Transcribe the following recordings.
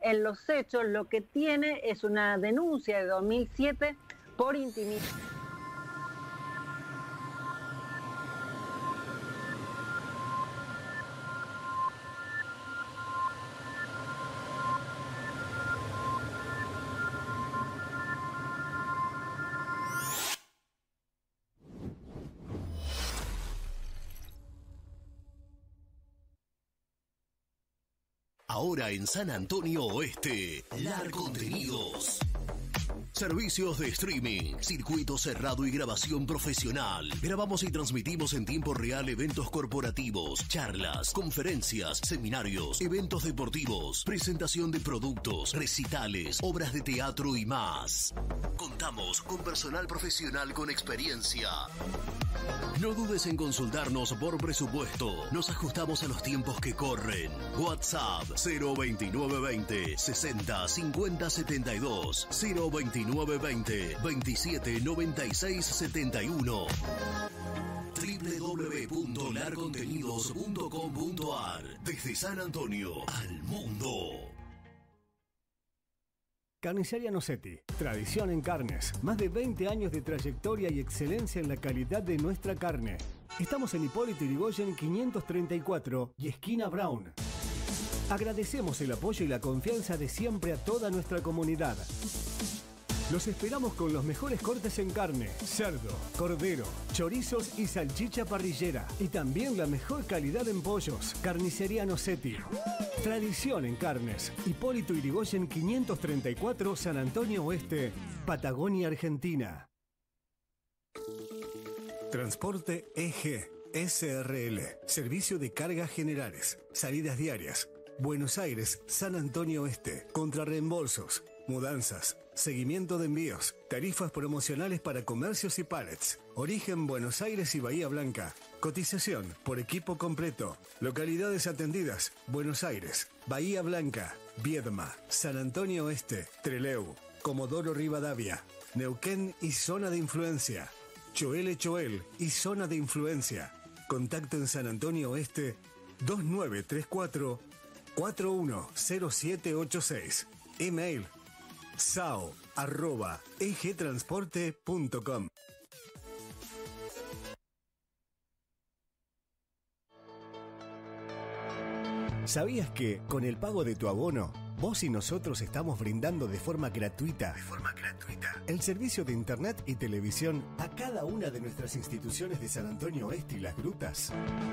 en los hechos lo que tiene es una denuncia de 2007 por intimidación. Ahora en San Antonio Oeste, LAR Contenidos. Servicios de streaming, circuito cerrado y grabación profesional. Grabamos y transmitimos en tiempo real eventos corporativos, charlas, conferencias, seminarios, eventos deportivos, presentación de productos, recitales, obras de teatro y más. Contamos con personal profesional con experiencia. No dudes en consultarnos por presupuesto. Nos ajustamos a los tiempos que corren. WhatsApp 02920 60 50 72 02920 27 96 71 www.larcontenidos.com.ar. Desde San Antonio al mundo. Carnicería Nocetti, tradición en carnes, más de 20 años de trayectoria y excelencia en la calidad de nuestra carne. Estamos en Hipólito Yrigoyen 534 y esquina Brown. Agradecemos el apoyo y la confianza de siempre a toda nuestra comunidad. Los esperamos con los mejores cortes en carne, cerdo, cordero, chorizos y salchicha parrillera. Y también la mejor calidad en pollos. Carnicería Nocetti. Tradición en carnes. Hipólito Yrigoyen 534, San Antonio Oeste, Patagonia, Argentina. Transporte EG, SRL. Servicio de cargas generales. Salidas diarias. Buenos Aires, San Antonio Oeste. Contrarreembolsos. Mudanzas, seguimiento de envíos, tarifas promocionales para comercios y pallets. Origen Buenos Aires y Bahía Blanca. Cotización por equipo completo. Localidades atendidas: Buenos Aires, Bahía Blanca, Viedma, San Antonio Oeste, Trelew, Comodoro Rivadavia, Neuquén y zona de influencia. Choel y zona de influencia. Contacto en San Antonio Oeste 2934 410786. Email sao@egtransporte.com. ¿Sabías que con el pago de tu abono, vos y nosotros estamos brindando de forma gratuita el servicio de internet y televisión a cada una de nuestras instituciones de San Antonio Oeste y Las Grutas?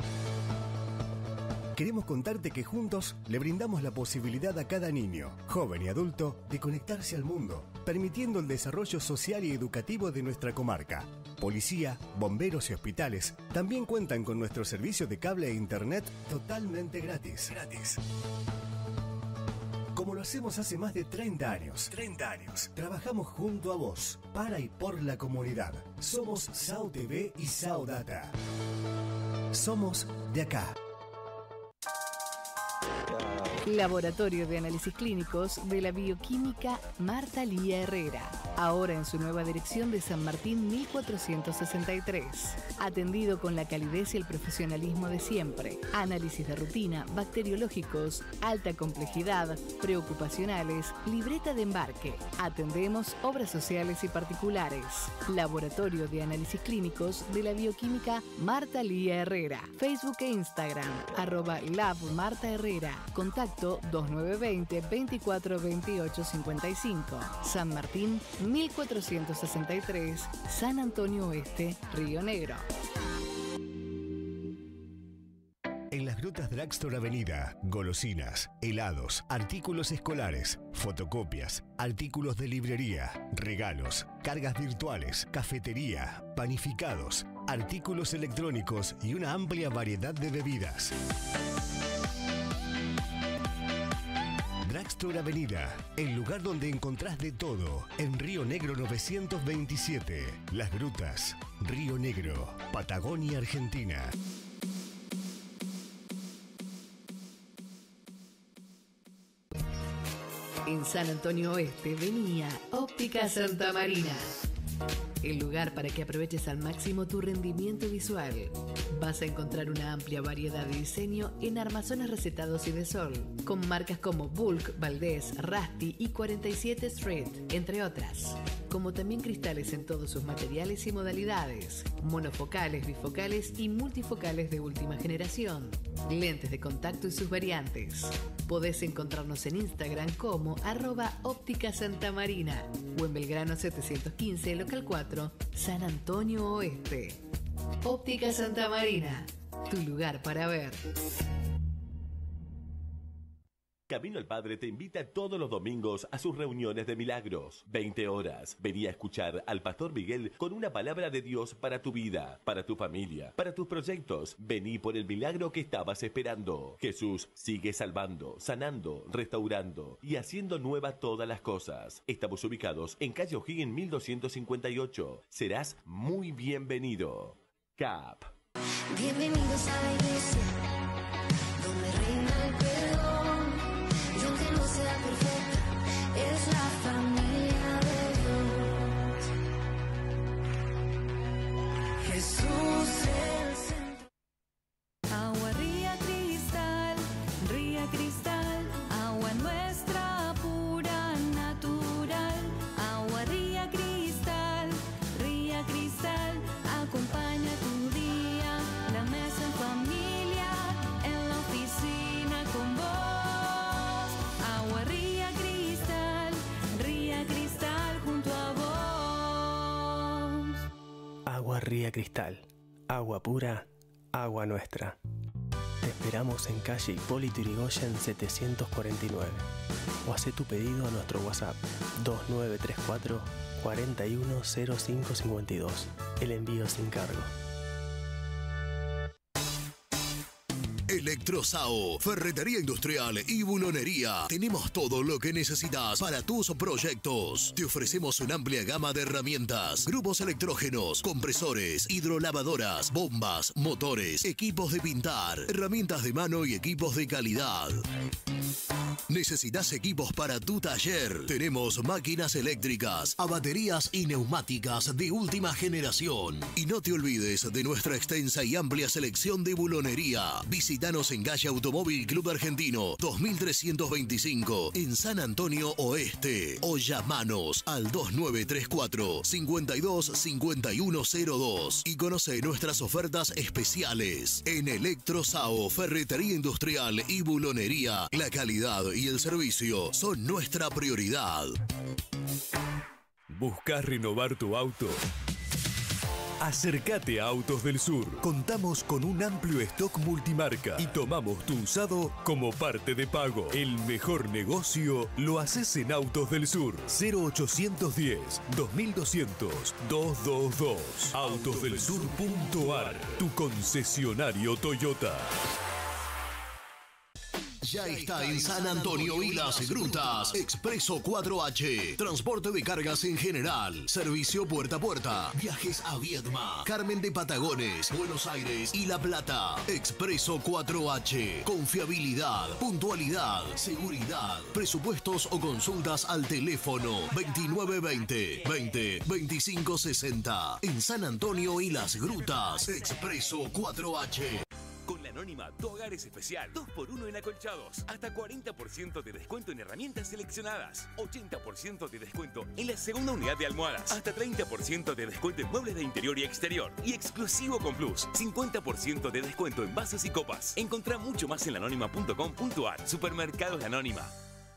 Queremos contarte que juntos le brindamos la posibilidad a cada niño, joven y adulto de conectarse al mundo, permitiendo el desarrollo social y educativo de nuestra comarca. Policía, bomberos y hospitales también cuentan con nuestro servicio de cable e internet totalmente gratis. Como lo hacemos hace más de 30 años. Trabajamos junto a vos, para y por la comunidad. Somos SAO TV y SAO Data. Somos de acá. Laboratorio de Análisis Clínicos de la Bioquímica Marta Lía Herrera. Ahora en su nueva dirección de San Martín 1463. Atendido con la calidez y el profesionalismo de siempre. Análisis de rutina, bacteriológicos, alta complejidad, preocupacionales, libreta de embarque. Atendemos obras sociales y particulares. Laboratorio de Análisis Clínicos de la Bioquímica Marta Lía Herrera. Facebook e Instagram, @LabMartaHerrera. Contacto 2920 24 28 55. San Martín 1463, San Antonio Oeste, Río Negro. En Las Grutas Drugstore Avenida, golosinas, helados, artículos escolares, fotocopias, artículos de librería, regalos, cargas virtuales, cafetería, panificados, artículos electrónicos y una amplia variedad de bebidas. Drugstore Avenida, el lugar donde encontrás de todo, en Río Negro 927, Las Grutas, Río Negro, Patagonia, Argentina. En San Antonio Oeste venía Óptica Santa Marina. el lugar para que aproveches al máximo tu rendimiento visual. Vas a encontrar una amplia variedad de diseño en armazones recetados y de sol, con marcas como Bulk, Valdés, Rusty y 47 Street, entre otras. Como también cristales en todos sus materiales y modalidades, monofocales, bifocales y multifocales de última generación, lentes de contacto y sus variantes. Podés encontrarnos en Instagram como @óptica Santa Marina o en Belgrano 715, local 4, San Antonio Oeste. Óptica Santa Marina, tu lugar para ver. Camino al Padre te invita todos los domingos a sus reuniones de milagros. 20 horas. Vení a escuchar al Pastor Miguel con una palabra de Dios para tu vida, para tu familia, para tus proyectos. Vení por el milagro que estabas esperando. Jesús sigue salvando, sanando, restaurando y haciendo nuevas todas las cosas. Estamos ubicados en calle O'Higgins 1258. Serás muy bienvenido. CAP. Bienvenidos a la iglesia, donde reina el perdón. Y aunque no sea perfecta, es la familia de Dios. Jesús el centro. Agua Ría Cristal, agua nuestra pura, natural. Agua Ría Cristal, acompaña tu día, la mesa en familia, en la oficina con vos. Agua Ría Cristal, junto a vos. Agua Ría Cristal, agua pura, agua nuestra. Te esperamos en calle Hipólito Yrigoyen 749 o haz tu pedido a nuestro WhatsApp 2934 410552. El envío sin cargo. Electrosao, ferretería industrial y bulonería. Tenemos todo lo que necesitas para tus proyectos. Te ofrecemos una amplia gama de herramientas, grupos electrógenos, compresores, hidrolavadoras, bombas, motores, equipos de pintar, herramientas de mano y equipos de calidad. ¿Necesitas equipos para tu taller? Tenemos máquinas eléctricas, a baterías y neumáticas de última generación. Y no te olvides de nuestra extensa y amplia selección de bulonería. Visítanos en calle Automóvil Club Argentino 2325 en San Antonio Oeste o llamanos al 2934 525102 y conoce nuestras ofertas especiales. En Electrosao, ferretería industrial y bulonería, la calidad y el servicio son nuestra prioridad. ¿Buscas renovar tu auto? Acércate a Autos del Sur. Contamos con un amplio stock multimarca y tomamos tu usado como parte de pago. El mejor negocio lo haces en Autos del Sur. 0810-2200-222. Autosdelsur.ar, tu concesionario Toyota. Ya está en San Antonio y Las Grutas. Expreso 4H. Transporte de cargas en general. Servicio puerta a puerta. Viajes a Viedma, Carmen de Patagones, Buenos Aires y La Plata. Expreso 4H. Confiabilidad, puntualidad, seguridad. Presupuestos o consultas al teléfono 2920 20 25 60. En San Antonio y Las Grutas. Expreso 4H. Con la Anónima, tu hogar es especial. 2x1 en acolchados. Hasta 40% de descuento en herramientas seleccionadas. 80% de descuento en la segunda unidad de almohadas. Hasta 30% de descuento en muebles de interior y exterior. Y exclusivo con Plus, 50% de descuento en vasos y copas. Encontrá mucho más en lanónima.com.ar. Supermercados La Anónima.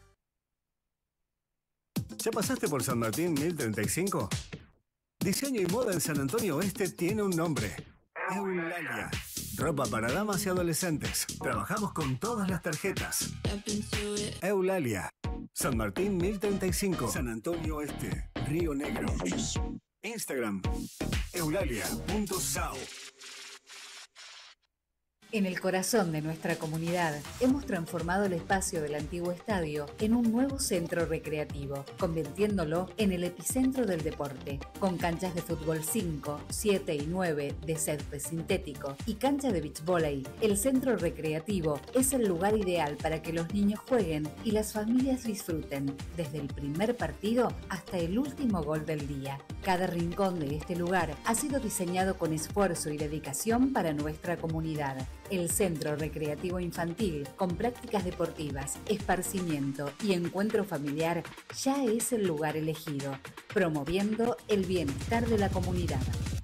¿Ya pasaste por San Martín 1035? Diseño y moda en San Antonio Oeste tiene un nombre. Eulalia. Ropa para damas y adolescentes. Trabajamos con todas las tarjetas. Eulalia. San Martín 1035. San Antonio Oeste. Río Negro. Instagram. Eulalia.sao. En el corazón de nuestra comunidad, hemos transformado el espacio del antiguo estadio en un nuevo centro recreativo, convirtiéndolo en el epicentro del deporte, con canchas de fútbol 5, 7 y 9 de césped sintético y cancha de beach volley. El centro recreativo es el lugar ideal para que los niños jueguen y las familias disfruten, desde el primer partido hasta el último gol del día. Cada rincón de este lugar ha sido diseñado con esfuerzo y dedicación para nuestra comunidad. El Centro Recreativo Infantil, con prácticas deportivas, esparcimiento y encuentro familiar, ya es el lugar elegido, promoviendo el bienestar de la comunidad.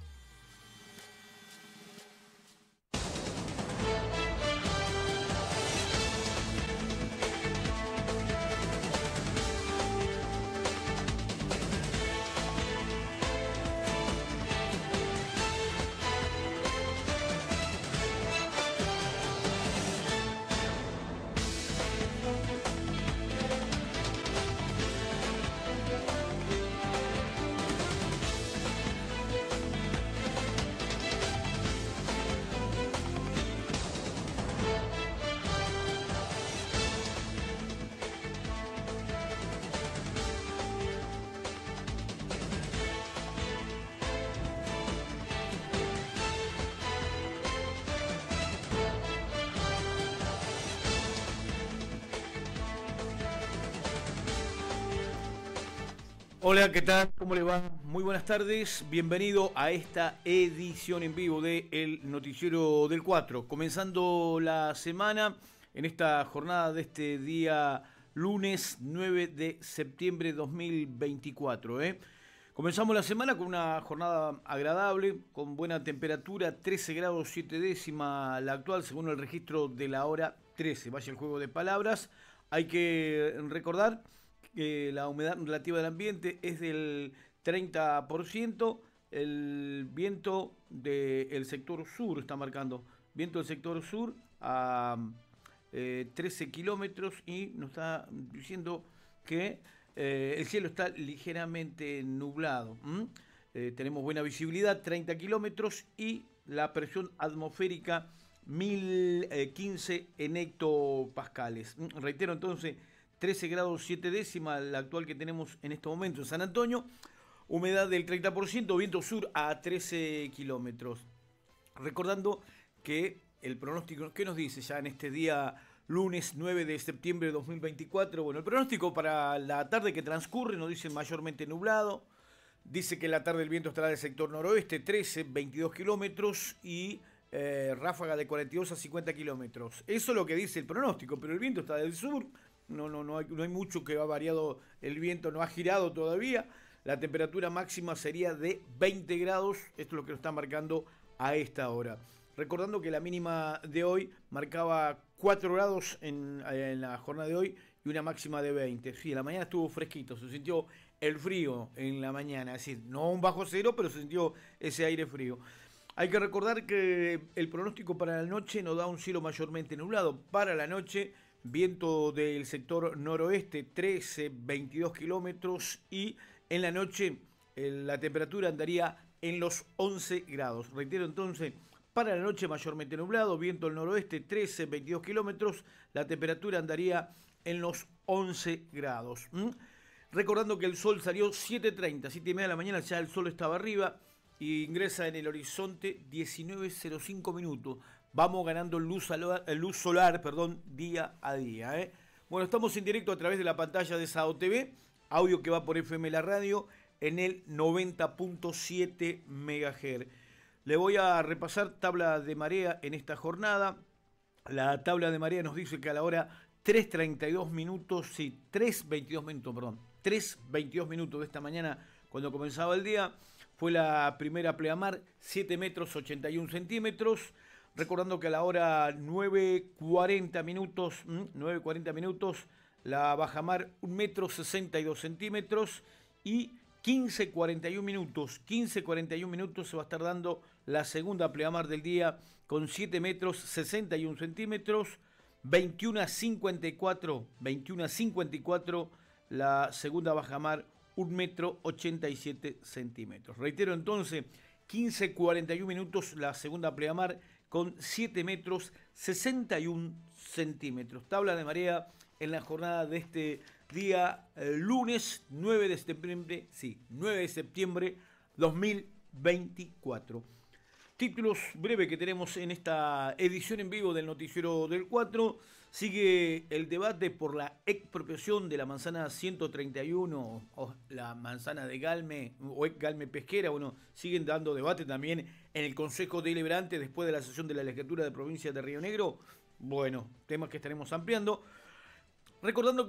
Hola, ¿qué tal? ¿Cómo le va? Muy buenas tardes. Bienvenido a esta edición en vivo de El Noticiero del 4. Comenzando la semana en esta jornada de este día lunes 9 de septiembre de 2024. Comenzamos la semana con una jornada agradable, con buena temperatura, 13 grados 7 décimas la actual, según el registro de la hora 13. Vaya el juego de palabras. Hay que recordar que la humedad relativa del ambiente es del 30%, el viento del sector sur está marcando, viento del sector sur a 13 kilómetros y nos está diciendo que el cielo está ligeramente nublado. Tenemos buena visibilidad, 30 kilómetros y la presión atmosférica 1015 en hectopascales. Reitero entonces, 13 grados 7 décimas, la actual que tenemos en este momento en San Antonio, humedad del 30%, viento sur a 13 kilómetros. Recordando que el pronóstico, ¿qué nos dice ya en este día lunes 9 de septiembre de 2024? Bueno, el pronóstico para la tarde que transcurre nos dice mayormente nublado, dice que la tarde el viento estará del sector noroeste, 13, 22 kilómetros y ráfaga de 42 a 50 kilómetros. Eso es lo que dice el pronóstico, pero el viento está del sur. No hay mucho que ha variado el viento, no ha girado todavía. La temperatura máxima sería de 20 grados, esto es lo que nos está marcando a esta hora. Recordando que la mínima de hoy marcaba 4 grados en la jornada de hoy y una máxima de 20. Sí, en la mañana estuvo fresquito, se sintió el frío en la mañana, es decir, no un bajo cero, pero se sintió ese aire frío. Hay que recordar que el pronóstico para la noche nos da un cielo mayormente nublado. Para la noche, viento del sector noroeste, 13, 22 kilómetros y en la noche la temperatura andaría en los 11 grados. Reitero entonces, para la noche mayormente nublado, viento del noroeste, 13, 22 kilómetros, la temperatura andaría en los 11 grados. Recordando que el sol salió 7:30, 7:30 de la mañana, ya el sol estaba arriba y ingresa en el horizonte 19:05 minutos. Vamos ganando luz solar, día a día. Bueno, estamos en directo a través de la pantalla de Sao TV, audio que va por FM La Radio en el 90.7 MHz. Le voy a repasar tabla de marea en esta jornada. La tabla de marea nos dice que a la hora 3:22 minutos, 3:22 minutos de esta mañana, cuando comenzaba el día, fue la primera pleamar, 7 metros 81 centímetros. Recordando que a la hora 9:40 minutos, la bajamar 1 metro 62 centímetros y 15:41 minutos se va a estar dando la segunda pleamar del día con 7 metros 61 centímetros, 21:54 la segunda bajamar 1 metro 87 centímetros. Reitero entonces, 15:41 minutos la segunda pleamar, con 7 metros 61 centímetros. Tabla de marea en la jornada de este día lunes 9 de septiembre, 9 de septiembre 2024. Títulos breves que tenemos en esta edición en vivo del Noticiero del 4. Sigue el debate por la expropiación de la manzana 131 o la manzana de Galme o Galme Pesquera. Bueno, siguen dando debate también en el Consejo Deliberante después de la sesión de la Legislatura de Provincia de Río Negro. Bueno, temas que estaremos ampliando. Recordando que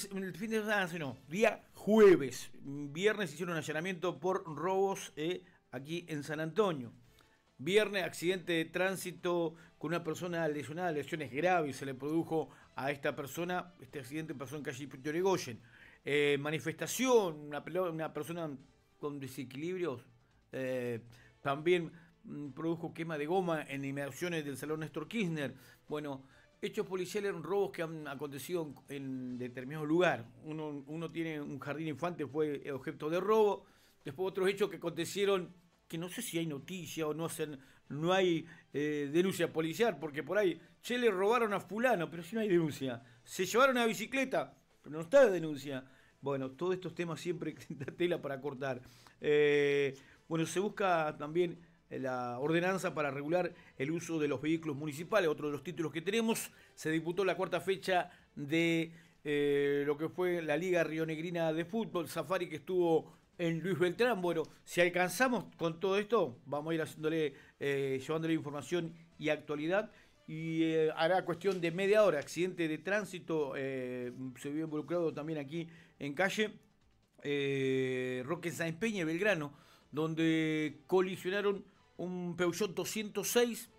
día jueves, viernes hicieron un allanamiento por robos aquí en San Antonio. Viernes, accidente de tránsito con una persona lesionada, lesiones graves se le produjo a esta persona. Este accidente pasó en calle Yrigoyen. Manifestación, una persona con desequilibrios, también produjo quema de goma en inmediaciones del Salón Néstor Kirchner. Bueno, hechos policiales, robos que han acontecido en determinado lugar. Uno tiene un jardín infante, fue objeto de robo. Después otros hechos que acontecieron, que no sé si hay noticia o no hay denuncia policial, porque por ahí, le robaron a fulano, pero si no hay denuncia. Se llevaron a bicicleta, pero no está la denuncia. Bueno, todos estos temas siempre da tela para cortar. Bueno, se busca también la ordenanza para regular el uso de los vehículos municipales, otro de los títulos que tenemos. Se disputó la cuarta fecha de lo que fue la Liga Rionegrina de Fútbol, Safari, que estuvo en Luis Beltrán. Bueno, si alcanzamos con todo esto, vamos a ir haciéndole, llevándole información y actualidad. Y hará cuestión de media hora. Accidente de tránsito, se vio involucrado también aquí en calle Roque Sáenz Peña y Belgrano, donde colisionaron un Peugeot 206,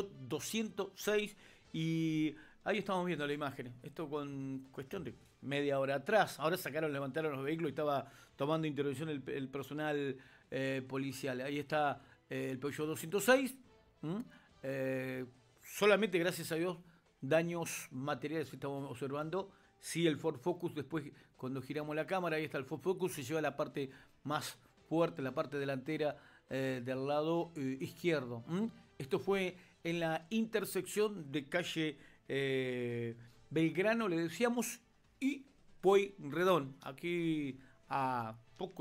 y ahí estamos viendo la imagen. Esto con cuestión de media hora atrás. Ahora levantaron los vehículos y estaba tomando intervención el personal policial. Ahí está el Peugeot 206. Solamente, gracias a Dios, daños materiales que estamos observando. Sí, el Ford Focus, después cuando giramos la cámara, ahí está el Ford Focus, se lleva la parte más fuerte, la parte delantera del lado izquierdo. Esto fue en la intersección de calle Belgrano, le decíamos, y Pueyrredón, aquí a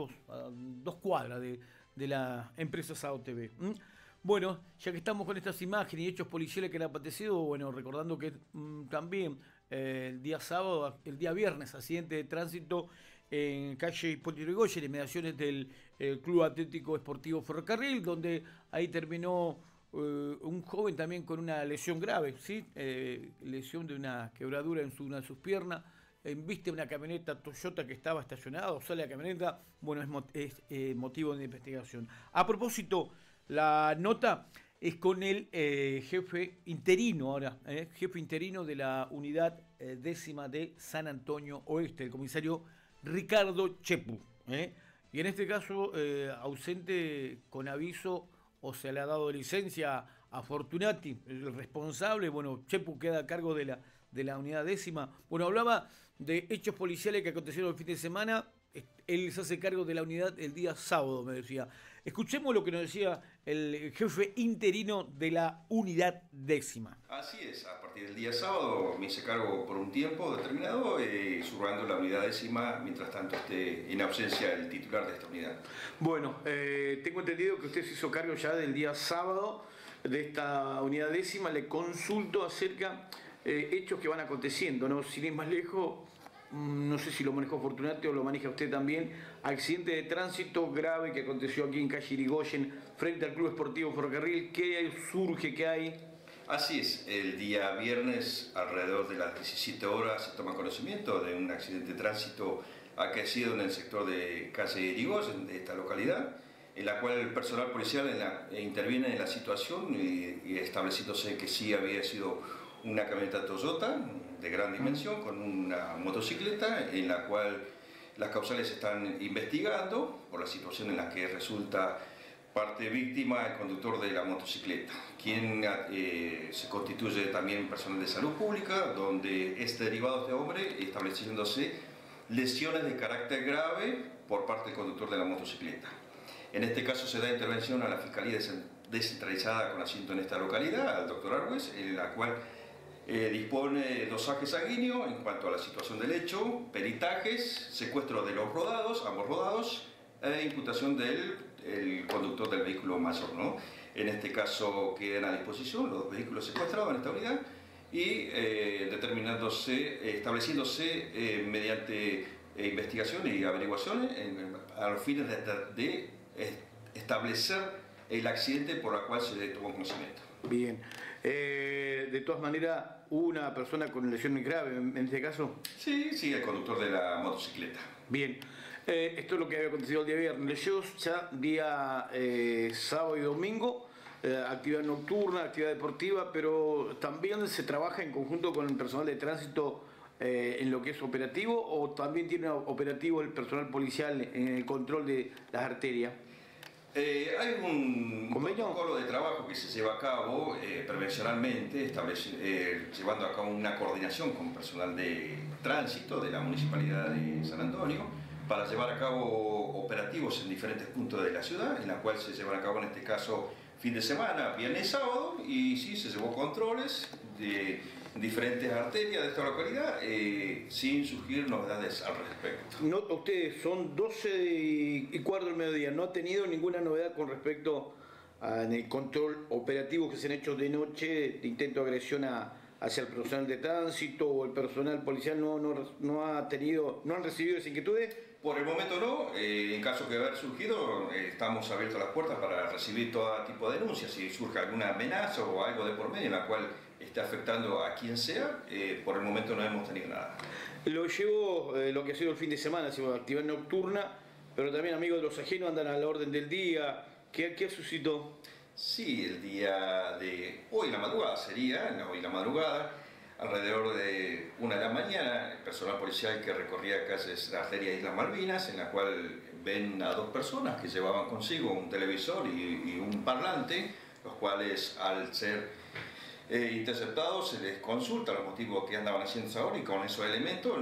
2 cuadras de la empresa Sao TV. Bueno, ya que estamos con estas imágenes y hechos policiales que han acontecido, bueno, recordando que también el día viernes, accidente de tránsito en calle Hipólito Yrigoyen, en inmediaciones del Club Atlético Esportivo Ferrocarril, donde ahí terminó un joven también con una lesión grave, ¿sí? Lesión de una quebradura en una de sus piernas. Viste una camioneta Toyota que estaba estacionada, sale la camioneta, bueno, es motivo de investigación. A propósito, la nota es con el jefe interino ahora, jefe interino de la unidad 10ª de San Antonio Oeste, el comisario Ricardo Chepu. Y en este caso, ausente con aviso, o se le ha dado licencia a Fortunati, el responsable. Bueno, Chepu queda a cargo de la unidad 10ª. Bueno, hablaba de hechos policiales que acontecieron el fin de semana. Él se hace cargo de la unidad el día sábado, me decía. Escuchemos lo que nos decía el jefe interino de la unidad 10ª. Así es, a partir del día sábado me hice cargo por un tiempo determinado, subrogando la unidad 10ª, mientras tanto esté en ausencia el titular de esta unidad. Bueno, tengo entendido que usted se hizo cargo ya del día sábado de esta unidad 10ª. Le consulto acerca hechos que van aconteciendo, ¿no? Sin ir más lejos, no sé si lo manejó Fortunati o lo maneja usted también, accidente de tránsito grave que aconteció aquí en calle Yrigoyen frente al Club Esportivo Ferrocarril. ¿Qué surge? ¿Qué hay? Así es, el día viernes alrededor de las 17 horas se toma conocimiento de un accidente de tránsito acaecido en el sector de calle Yrigoyen, de esta localidad, en la cual el personal policial interviene en la situación y estableciéndose que sí había sido una camioneta Toyota de gran dimensión con una motocicleta, en la cual las causales están investigando por la situación en la que resulta parte víctima el conductor de la motocicleta, quien se constituye también personal de salud pública, donde es derivado este hombre, estableciéndose lesiones de carácter grave por parte del conductor de la motocicleta. En este caso se da intervención a la Fiscalía descentralizada con asiento en esta localidad, al doctor Argüez, en la cual dispone dosaje sanguíneo en cuanto a la situación del hecho, peritajes, secuestro de los rodados, ambos rodados, e imputación del conductor del vehículo mayor, ¿no? En este caso quedan a disposición los dos vehículos secuestrados en esta unidad y estableciéndose mediante investigación y averiguaciones a los fines de establecer el accidente por el cual se tuvo conocimiento. Bien. De todas maneras, ¿hubo una persona con lesiones graves en este caso? Sí, el conductor de la motocicleta. Bien. Esto es lo que había acontecido el día viernes. Leyó ya día sábado y domingo, actividad nocturna, actividad deportiva, pero también se trabaja en conjunto con el personal de tránsito en lo que es operativo, o también tiene operativo el personal policial en el control de las arterias. Hay un protocolo de trabajo que se lleva a cabo prevencionalmente, llevando a cabo una coordinación con personal de tránsito de la Municipalidad de San Antonio para llevar a cabo operativos en diferentes puntos de la ciudad, en la cual se llevan a cabo en este caso fin de semana, viernes y sábado, y sí, se llevó controles de diferentes arterias de esta localidad sin surgir novedades al respecto. No, ustedes son 12:15 del mediodía, ¿no ha tenido ninguna novedad con respecto en el control operativo que se han hecho de noche, de intento de agresión hacia el personal de tránsito o el personal policial no han recibido esas inquietudes? Por el momento no, en caso que haber surgido, estamos abiertos a las puertas para recibir todo tipo de denuncias. Si surge alguna amenaza o algo de por medio en la cual esté afectando a quien sea, por el momento no hemos tenido nada. Lo llevo lo que ha sido el fin de semana, ha sido actividad nocturna, pero también amigos de los ajenos andan a la orden del día. ¿Qué suscitó? Sí, el día de hoy, la madrugada hoy la madrugada, alrededor de 1 de la mañana, el personal policial que recorría calles de Arteria Islas Malvinas, en la cual ven a dos personas que llevaban consigo un televisor y un parlante, los cuales al ser interceptados se les consulta los motivos que andaban haciendo esa hora, y con esos elementos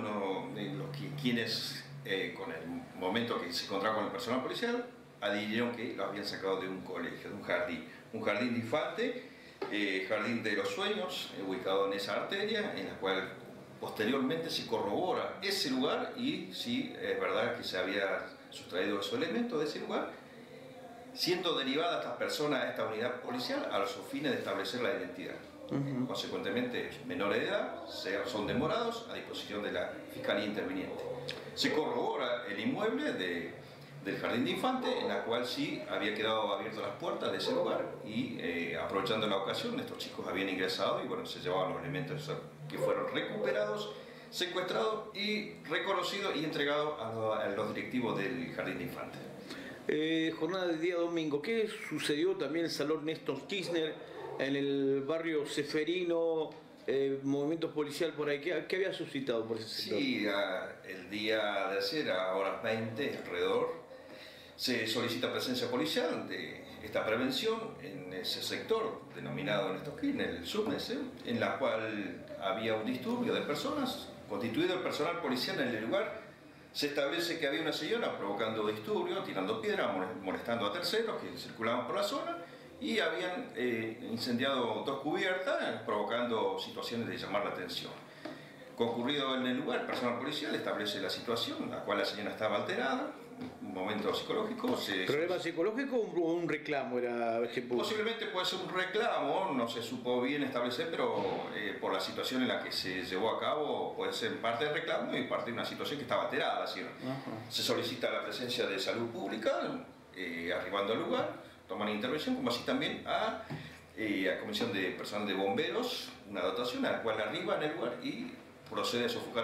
quienes con el momento que se encontraban con el personal policial adhirieron que lo habían sacado de un colegio, de un jardín de infante, Jardín de los Sueños, ubicado en esa arteria, en la cual posteriormente se corrobora ese lugar y sí, es verdad que se había sustraído esos elementos de ese lugar, siendo derivadas estas personas a esta unidad policial a los fines de establecer la identidad. Consecuentemente, menores de edad son demorados a disposición de la Fiscalía Interviniente. Se corrobora el inmueble del Jardín de Infante, en la cual sí había quedado abiertas las puertas de ese lugar y aprovechando la ocasión, estos chicos habían ingresado y bueno, se llevaban los elementos que fueron recuperados, secuestrados y reconocidos y entregados a los directivos del Jardín de Infante. Jornada del día domingo, ¿qué sucedió también en el Salón Néstor Kirchner, en el barrio Ceferino, movimientos policial por ahí? ¿Qué había suscitado por ese sector? Sí, el día de ayer a horas 20 alrededor se solicita presencia policial de esta prevención en ese sector denominado Néstor Kirchner, el Subnese, en la cual había un disturbio de personas, constituido el personal policial en el lugar. Se establece que había una señora provocando disturbio, tirando piedras, molestando a terceros que circulaban por la zona, y habían incendiado 2 cubiertas, provocando situaciones de llamar la atención. Concurrido en el lugar, el personal policial establece la situación, la cual la señora estaba alterada, un momento psicológico. ¿Problema psicológico o un reclamo? Posiblemente puede ser un reclamo, no se supo bien establecer, pero por la situación en la que se llevó a cabo puede ser parte del reclamo y parte de una situación que estaba alterada la señora. Se solicita la presencia de salud pública, arribando al lugar, toman intervención, como así también a comisión de personal de bomberos, una dotación a la cual arriba en el lugar y procede a sofocar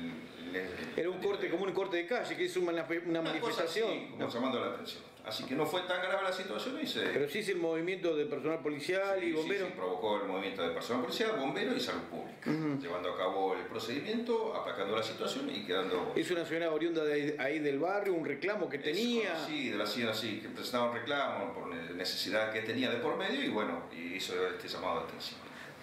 Era un corte, como un corte de calle, que es una manifestación. Así, como llamando la atención. Así que no fue tan grave la situación y se... Pero sí es el movimiento de personal policial y bomberos. Sí, provocó el movimiento de personal policial, bomberos y salud pública, llevando a cabo el procedimiento, aplacando la situación y quedando... Es una señora oriunda de ahí del barrio, un reclamo que tenía... Sí, de la señora sí, que presentaba un reclamo por necesidad que tenía de por medio y bueno, hizo este llamado de atención.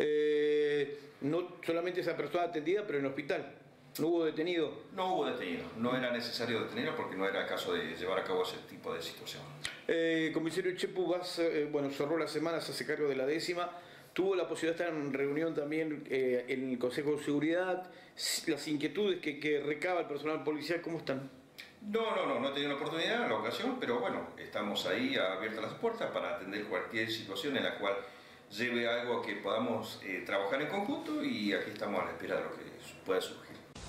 No solamente esa persona atendida, pero en el hospital. ¿No hubo detenido? No hubo detenido, no era necesario detenerlo porque no era caso de llevar a cabo ese tipo de situación. Comisario Chepu, cerró la semana, se hace cargo de la 10ª. Tuvo la posibilidad de estar en reunión también en el Consejo de Seguridad. Las inquietudes que recaba el personal policial, ¿cómo están? No he tenido la oportunidad, la ocasión, pero bueno, estamos ahí abiertas las puertas para atender cualquier situación en la cual lleve algo a que podamos trabajar en conjunto, y aquí estamos a la espera de lo que pueda surgir.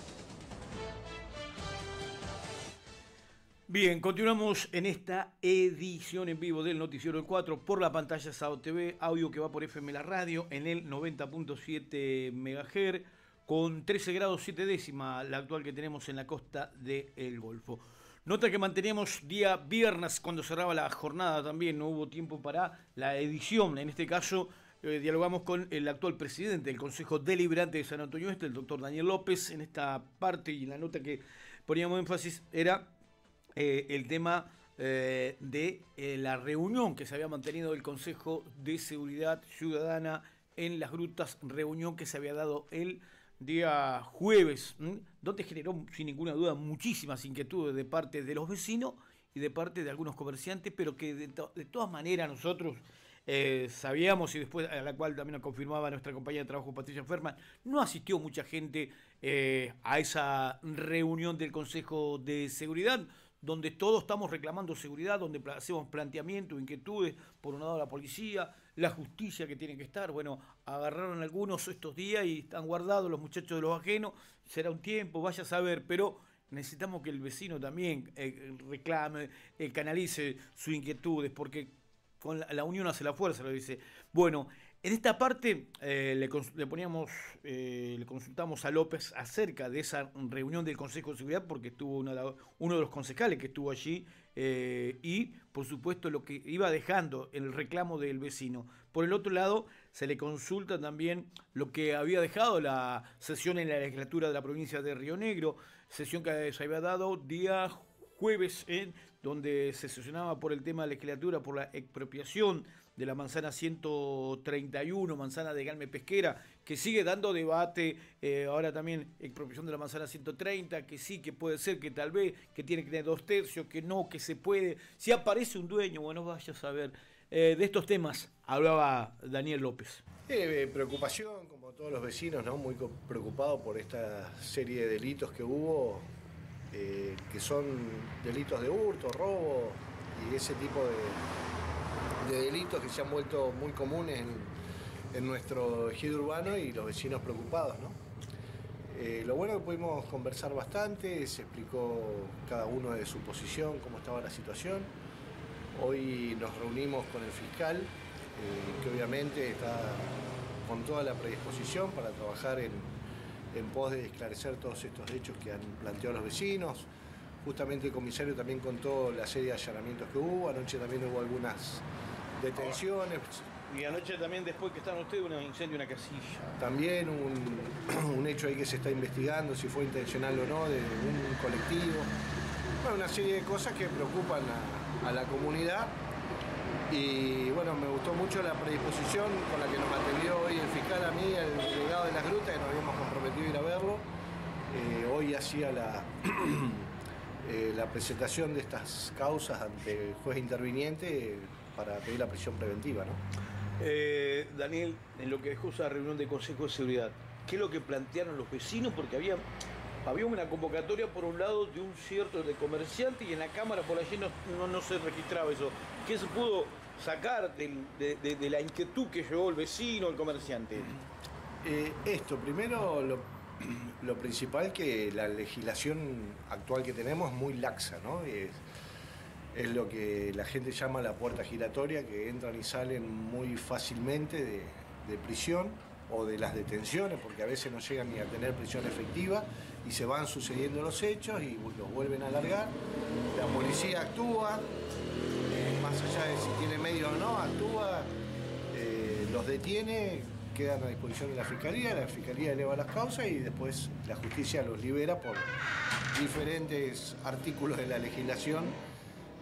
Bien, continuamos en esta edición en vivo del Noticiero del 4 por la pantalla Sao TV, audio que va por FM La Radio en el 90.7 MHz, con 13 grados 7 décimas, la actual que tenemos en la costa del Golfo. Nota que manteníamos día viernes cuando cerraba la jornada también, no hubo tiempo para la edición. En este caso dialogamos con el actual presidente del Consejo Deliberante de San Antonio Oeste, el doctor Daniel López. En esta parte, y en la nota que poníamos énfasis, era el tema de la reunión que se había mantenido del Consejo de Seguridad Ciudadana en Las Grutas, reunión que se había dado el día jueves, donde generó sin ninguna duda muchísimas inquietudes de parte de los vecinos y de parte de algunos comerciantes, pero que de todas maneras nosotros sabíamos, y después a la cual también nos confirmaba nuestra compañera de trabajo Patricia Ferman, no asistió mucha gente a esa reunión del Consejo de Seguridad, donde todos estamos reclamando seguridad, donde hacemos planteamientos, inquietudes, por un lado la policía, la justicia que tiene que estar. Bueno, agarraron algunos estos días y están guardados los muchachos de los ajenos, será un tiempo, vaya a saber, pero necesitamos que el vecino también reclame, canalice sus inquietudes, porque con la unión hace la fuerza, lo dice. Bueno, en esta parte le consultamos a López acerca de esa reunión del Consejo de Seguridad, porque estuvo uno de los concejales que estuvo allí, y por supuesto lo que iba dejando el reclamo del vecino. Por el otro lado, se le consulta también lo que había dejado la sesión en la legislatura de la provincia de Río Negro, sesión que se había dado día jueves, donde se sesionaba por el tema de la legislatura, por la expropiación de la manzana 131, manzana de Galme Pesquera, que sigue dando debate. Ahora también expropiación de la manzana 130, que sí, que puede ser, que tal vez, que tiene que tener 2/3, que no, que se puede. Si aparece un dueño, bueno, vaya a saber. De estos temas hablaba Daniel López. Preocupación, como todos los vecinos, ¿no? Muy preocupados por esta serie de delitos que hubo, que son delitos de hurto, robo y ese tipo de delitos que se han vuelto muy comunes en nuestro ejido urbano, y los vecinos preocupados, ¿no? Lo bueno que pudimos conversar bastante, se explicó cada uno de su posición, cómo estaba la situación. Hoy nos reunimos con el fiscal, que obviamente está con toda la predisposición para trabajar en pos de esclarecer todos estos hechos que han planteado los vecinos. Justamente el comisario también contó la serie de allanamientos que hubo. Anoche también hubo algunas detenciones. Y anoche también, después que estaban ustedes, un incendio en una casilla. También un hecho ahí que se está investigando, si fue intencional o no, de un colectivo. Bueno, una serie de cosas que preocupan a la comunidad. Y bueno, me gustó mucho la predisposición con la que nos atendió hoy el fiscal, a mí, el delegado de Las Grutas, que nos habíamos comprometido a ir a verlo. Hoy hacía la presentación de estas causas ante el juez interviniente para pedir la prisión preventiva, ¿no? Daniel, en lo que dejó esa reunión de Consejo de Seguridad, ¿qué es lo que plantearon los vecinos? Porque había una convocatoria por un lado de un cierto de comerciante, y en la cámara por allí no se registraba eso. ¿Qué se pudo sacar de la inquietud que llevó el vecino, el comerciante? Primero, lo principal, que la legislación actual que tenemos es muy laxa, ¿no? Es lo que la gente llama la puerta giratoria, que entran y salen muy fácilmente de prisión o de las detenciones, porque a veces no llegan ni a tener prisión efectiva y se van sucediendo los hechos y los vuelven a alargar. La policía actúa, más allá de si tiene medios o no, actúa, los detiene, quedan a disposición de la Fiscalía eleva las causas y después la justicia los libera por diferentes artículos de la legislación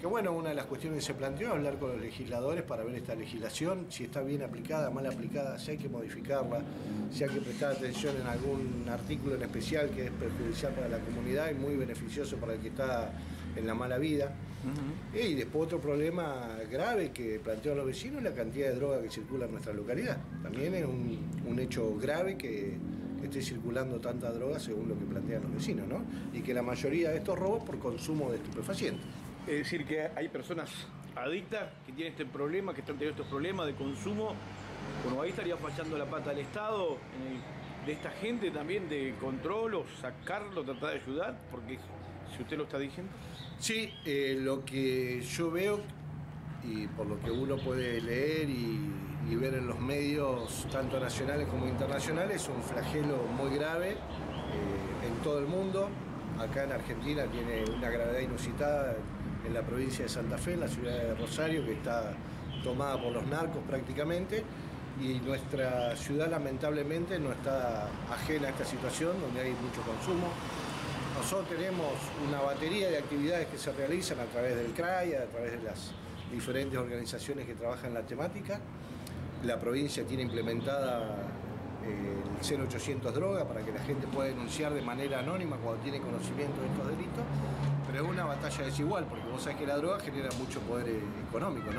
Que bueno, una de las cuestiones que se planteó es hablar con los legisladores para ver esta legislación, si está bien aplicada, mal aplicada, si hay que modificarla, si hay que prestar atención en algún artículo en especial que es perjudicial para la comunidad y muy beneficioso para el que está en la mala vida. Y después otro problema grave que plantean los vecinos es la cantidad de droga que circula en nuestra localidad. También es un hecho grave que esté circulando tanta droga según lo que plantean los vecinos, ¿no? Y que la mayoría de estos robos por consumo de estupefacientes. Es decir, que hay personas adictas que tienen este problema, que están teniendo estos problemas de consumo. Bueno, ahí estaría fallando la pata del Estado, de esta gente también, de control o sacarlo, tratar de ayudar, porque si usted lo está diciendo. Sí, lo que yo veo y por lo que uno puede leer y ver en los medios, tanto nacionales como internacionales, es un flagelo muy grave en todo el mundo. Acá en Argentina tiene una gravedad inusitada en la provincia de Santa Fe, en la ciudad de Rosario, que está tomada por los narcos prácticamente, y nuestra ciudad lamentablemente no está ajena a esta situación, donde hay mucho consumo. Nosotros tenemos una batería de actividades que se realizan a través del CRAI, a través de las diferentes organizaciones que trabajan en la temática. La provincia tiene implementada el 0800 droga para que la gente pueda denunciar de manera anónima cuando tiene conocimiento de estos delitos, pero es una batalla desigual, porque vos sabés que la droga genera mucho poder económico, ¿no?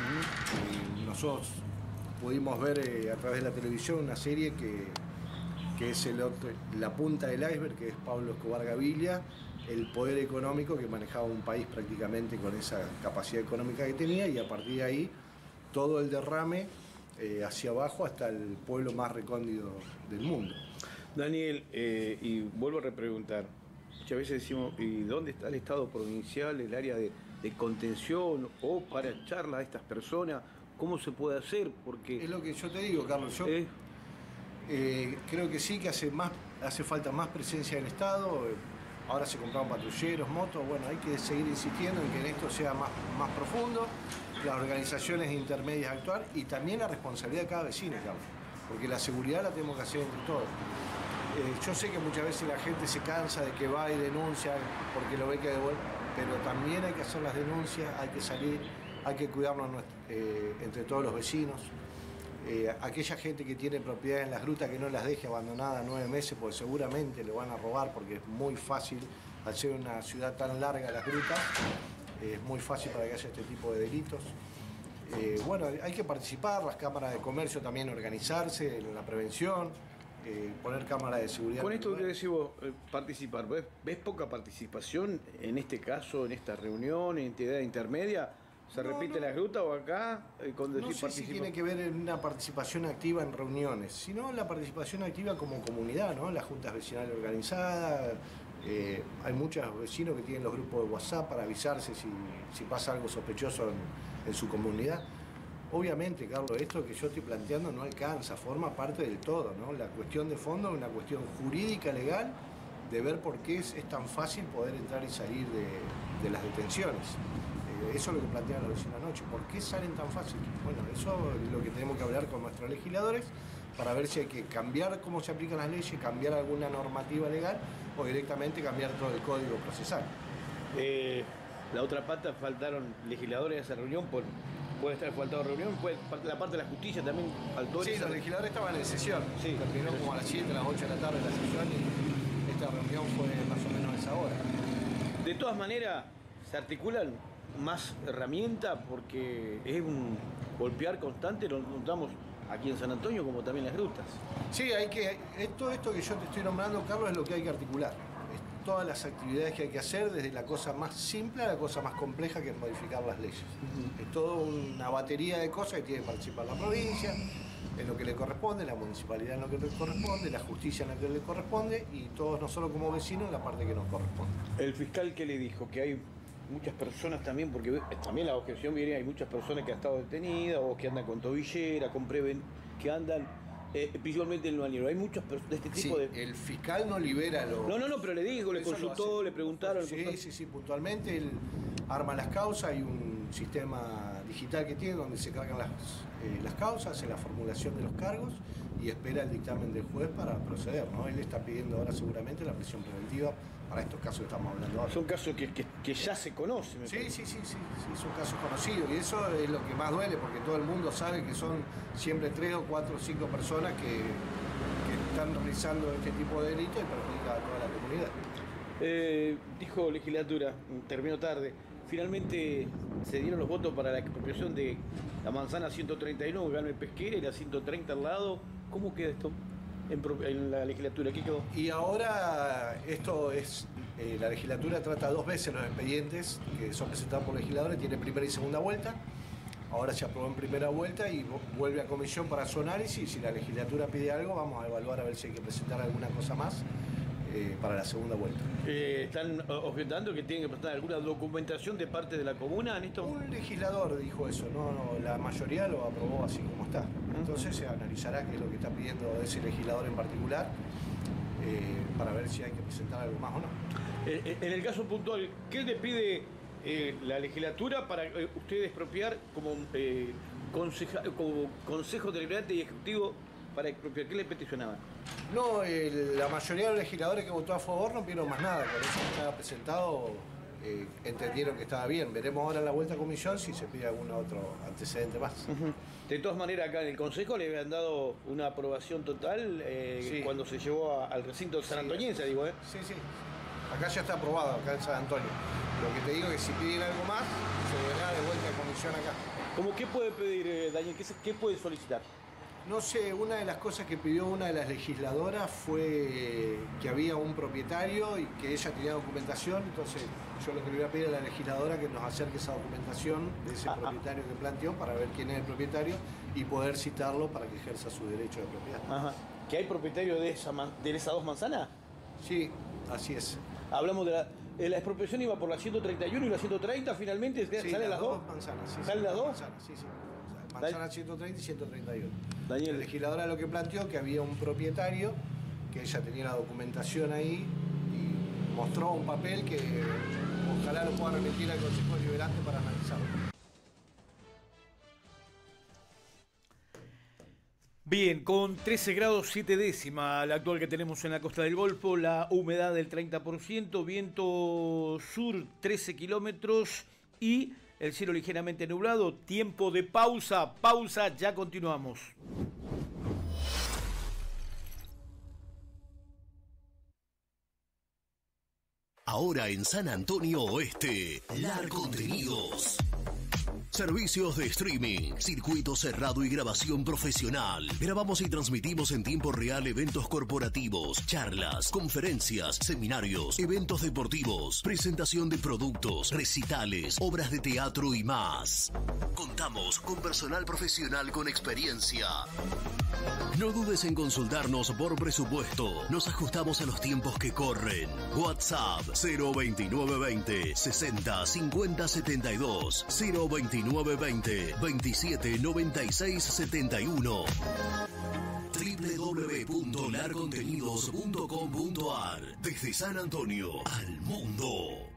Y nosotros pudimos ver a través de la televisión una serie que es la punta del iceberg, que es Pablo Escobar Gaviria, el poder económico que manejaba un país prácticamente con esa capacidad económica que tenía, y a partir de ahí todo el derrame hacia abajo hasta el pueblo más recóndito del mundo. Daniel, y vuelvo a repreguntar, muchas veces decimos, ¿y dónde está el Estado provincial, el área de contención o para echarla a estas personas? ¿Cómo se puede hacer? Porque es lo que yo te digo, Carlos, yo creo que sí, que hace falta más presencia del Estado. Ahora se compraron patrulleros, motos, bueno, hay que seguir insistiendo en que en esto sea más profundo, las organizaciones intermedias actuar y también la responsabilidad de cada vecino, Carlos, porque la seguridad la tenemos que hacer entre todos. Yo sé que muchas veces la gente se cansa de que va y denuncia porque lo ve que devuelve, pero también hay que hacer las denuncias, hay que salir, hay que cuidarnos entre todos los vecinos. Aquella gente que tiene propiedades en las grutas, que no las deje abandonadas 9 meses, porque seguramente le van a robar, porque es muy fácil, al ser una ciudad tan larga las grutas, es muy fácil para que haya este tipo de delitos. Bueno, hay que participar, las cámaras de comercio también organizarse en la prevención, poner cámaras de seguridad. Con esto que decís vos, participar, ¿ves poca participación en este caso, en esta reunión, en entidad intermedia? ¿Se repite las grutas o acá? No sé si tiene que ver en una participación activa en reuniones, sino la participación activa como comunidad, ¿no? Las juntas vecinales organizadas, hay muchos vecinos que tienen los grupos de WhatsApp para avisarse si pasa algo sospechoso en su comunidad. Obviamente, Carlos, esto que yo estoy planteando no alcanza, forma parte del todo, ¿no? La cuestión de fondo es una cuestión jurídica, legal, de ver por qué es tan fácil poder entrar y salir de las detenciones. Eso es lo que plantean los vecinos anoche. ¿Por qué salen tan fácil? Bueno, eso es lo que tenemos que hablar con nuestros legisladores para ver si hay que cambiar cómo se aplican las leyes, cambiar alguna normativa legal o directamente cambiar todo el código procesal. La otra pata, faltaron legisladores en esa reunión, puede estar faltado reunión, la parte de la justicia también faltó. Sí, los legisladores estaban en sesión. Sí, terminó como a las 7, a las 8 de la tarde la sesión y esta reunión fue más o menos a esa hora. De todas maneras, se articulan más herramientas porque es un golpear constante, lo notamos aquí en San Antonio como también en las grutas. Sí, todo esto que yo te estoy nombrando, Carlos, es lo que hay que articular. Es todas las actividades que hay que hacer, desde la cosa más simple a la cosa más compleja, que es modificar las leyes. Es toda una batería de cosas que tiene que participar la provincia, en lo que le corresponde, la municipalidad en lo que le corresponde, la justicia en lo que le corresponde y todos nosotros como vecinos en la parte que nos corresponde. El fiscal, ¿qué le dijo? Que hay muchas personas también, porque también la objeción viene, hay muchas personas que han estado detenidas o que andan con tobillera, con preven, que andan principalmente en el balneario. Hay muchas personas de este tipo de... El fiscal no libera lo... No, pero le digo, le consultó, le preguntaron. Sí, puntualmente él arma las causas, hay un sistema digital que tiene donde se cargan las causas, hace la formulación de los cargos y espera el dictamen del juez para proceder, ¿no? Él está pidiendo ahora seguramente la prisión preventiva para estos casos que estamos hablando ahora. Son casos que ya se conocen. Sí, son casos conocidos y eso es lo que más duele porque todo el mundo sabe que son siempre 3 o 4 o 5 personas que están realizando este tipo de delitos y perjudican a toda la comunidad. Dijo legislatura, terminó tarde, finalmente se dieron los votos para la expropiación de la manzana 131, que ganó el Pesquera, y la 130 al lado. ¿Cómo queda esto en la legislatura? ¿Qué quedó? Y ahora esto es, la legislatura trata 2 veces los expedientes que son presentados por legisladores, tiene primera y segunda vuelta. Ahora se aprobó en primera vuelta y vuelve a comisión para su análisis. Si la legislatura pide algo, vamos a evaluar a ver si hay que presentar alguna cosa más para la segunda vuelta. ¿Están objetando que tienen que presentar alguna documentación de parte de la comuna en esto? Un legislador dijo eso, no, la mayoría lo aprobó así como está. Entonces se analizará qué es lo que está pidiendo ese legislador en particular para ver si hay que presentar algo más o no. En el caso puntual, ¿qué le pide la legislatura para ustedes expropiar como Consejo Deliberante y Ejecutivo para expropiar? ¿Qué le peticionaban? No, la mayoría de los legisladores que votó a favor no pidieron más nada, con eso que estaba presentado entendieron que estaba bien. Veremos ahora en la vuelta a comisión si se pide algún otro antecedente más. De todas maneras, acá en el Consejo le habían dado una aprobación total cuando se llevó al recinto sanantoniense, digo, ¿eh? Sí. Acá ya está aprobado, acá en San Antonio. Lo que te digo es que si piden algo más, se verá de vuelta a comisión acá. ¿Cómo qué puede pedir, Daniel? ¿Qué puede solicitar? No sé, una de las cosas que pidió una de las legisladoras fue que había un propietario y que ella tenía documentación, entonces yo lo que le voy a pedir a la legisladora que nos acerque esa documentación de ese propietario que planteó para ver quién es el propietario y poder citarlo para que ejerza su derecho de propiedad. Ajá. ¿Que hay propietario de esas 2 manzanas? Sí, así es. Hablamos de la expropiación, iba por la 131 y la 130, finalmente ¿salen las 2 manzanas? Sí, ¿salen las 2? Manzanas, sí. Manzana 130 y 131. Daniel. La legisladora lo que planteó que había un propietario, que ella tenía la documentación ahí y mostró un papel que ojalá lo pueda remitir al Consejo Deliberante para analizarlo. Bien, con 13 grados 7 décimas, la actual que tenemos en la costa del Golfo, la humedad del 30%, viento sur 13 kilómetros y el cielo ligeramente nublado. Tiempo de pausa, ya continuamos. Ahora en San Antonio Oeste, LAR Contenidos. Servicios de streaming, circuito cerrado y grabación profesional. Grabamos y transmitimos en tiempo real eventos corporativos, charlas, conferencias, seminarios, eventos deportivos, presentación de productos, recitales, obras de teatro y más. Contamos con personal profesional con experiencia. No dudes en consultarnos por presupuesto. Nos ajustamos a los tiempos que corren. WhatsApp 02920 60 50 72 02920 27 96 71 www.larcontenidos.com.ar. Desde San Antonio al mundo.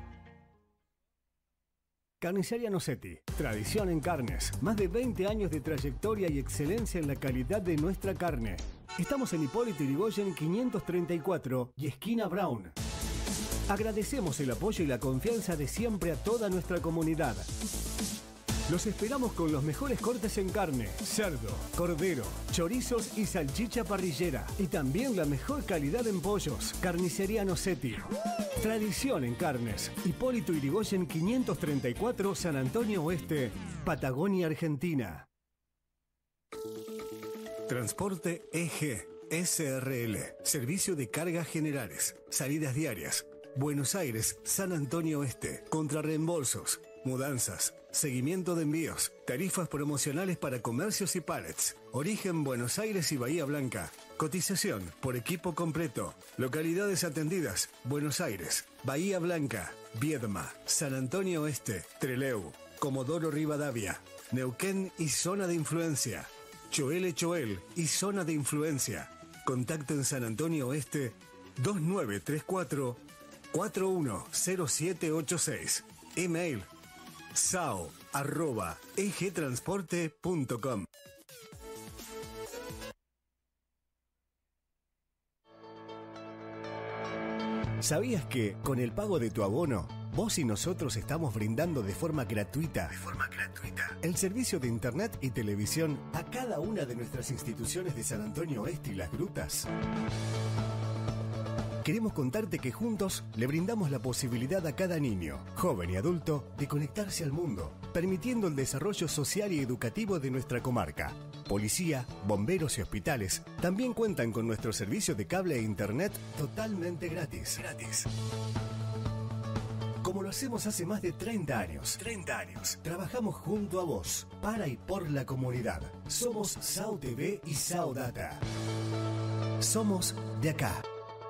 Carnicería Nocetti, tradición en carnes, más de 20 años de trayectoria y excelencia en la calidad de nuestra carne. Estamos en Hipólito Yrigoyen 534 y esquina Brown. Agradecemos el apoyo y la confianza de siempre a toda nuestra comunidad. Los esperamos con los mejores cortes en carne, cerdo, cordero, chorizos y salchicha parrillera. Y también la mejor calidad en pollos. Carnicería Nocetti. Tradición en carnes. Hipólito Yrigoyen 534, San Antonio Oeste, Patagonia, Argentina. Transporte EG, SRL. Servicio de cargas generales. Salidas diarias. Buenos Aires, San Antonio Oeste. Contrarreembolsos. Mudanzas. Seguimiento de envíos. Tarifas promocionales para comercios y pallets. Origen Buenos Aires y Bahía Blanca. Cotización por equipo completo. Localidades atendidas: Buenos Aires, Bahía Blanca, Viedma, San Antonio Oeste, Trelew, Comodoro Rivadavia, Neuquén y zona de influencia. Choel y zona de influencia. Contacto en San Antonio Oeste 2934 410786. Email sao@egtransporte.com. ¿Sabías que con el pago de tu abono, vos y nosotros estamos brindando de forma gratuita el servicio de internet y televisión a cada una de nuestras instituciones de San Antonio Oeste y Las Grutas? Queremos contarte que juntos le brindamos la posibilidad a cada niño, joven y adulto de conectarse al mundo, permitiendo el desarrollo social y educativo de nuestra comarca. Policía, bomberos y hospitales también cuentan con nuestro servicio de cable e internet totalmente gratis. Como lo hacemos hace más de 30 años. Trabajamos junto a vos, para y por la comunidad. Somos SAU TV y SAU Data. Somos de acá.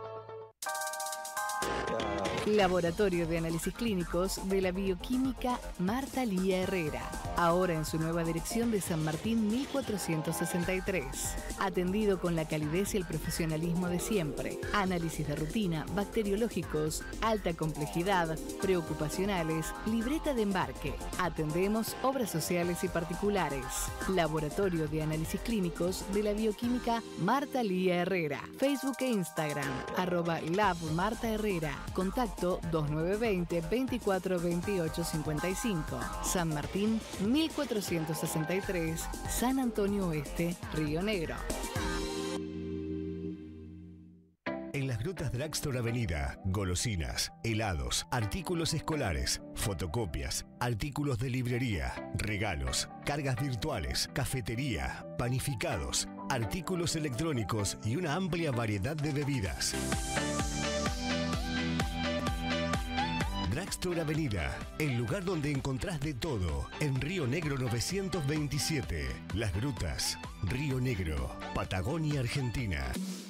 Laboratorio de Análisis Clínicos de la Bioquímica Marta Lía Herrera. Ahora en su nueva dirección de San Martín 1463. Atendido con la calidez y el profesionalismo de siempre. Análisis de rutina, bacteriológicos, alta complejidad, preocupacionales, libreta de embarque. Atendemos obras sociales y particulares. Laboratorio de Análisis Clínicos de la Bioquímica Marta Lía Herrera. Facebook e Instagram, @LabMartaHerrera. Contacto 2920 24 28 55. San Martín 1463, San Antonio Oeste, Río Negro. En Las Grutas Drugstore Avenida, golosinas, helados, artículos escolares, fotocopias, artículos de librería, regalos, cargas virtuales, cafetería, panificados, artículos electrónicos y una amplia variedad de bebidas. Drugstore Avenida, el lugar donde encontrás de todo, en Río Negro 927, Las Grutas, Río Negro, Patagonia, Argentina.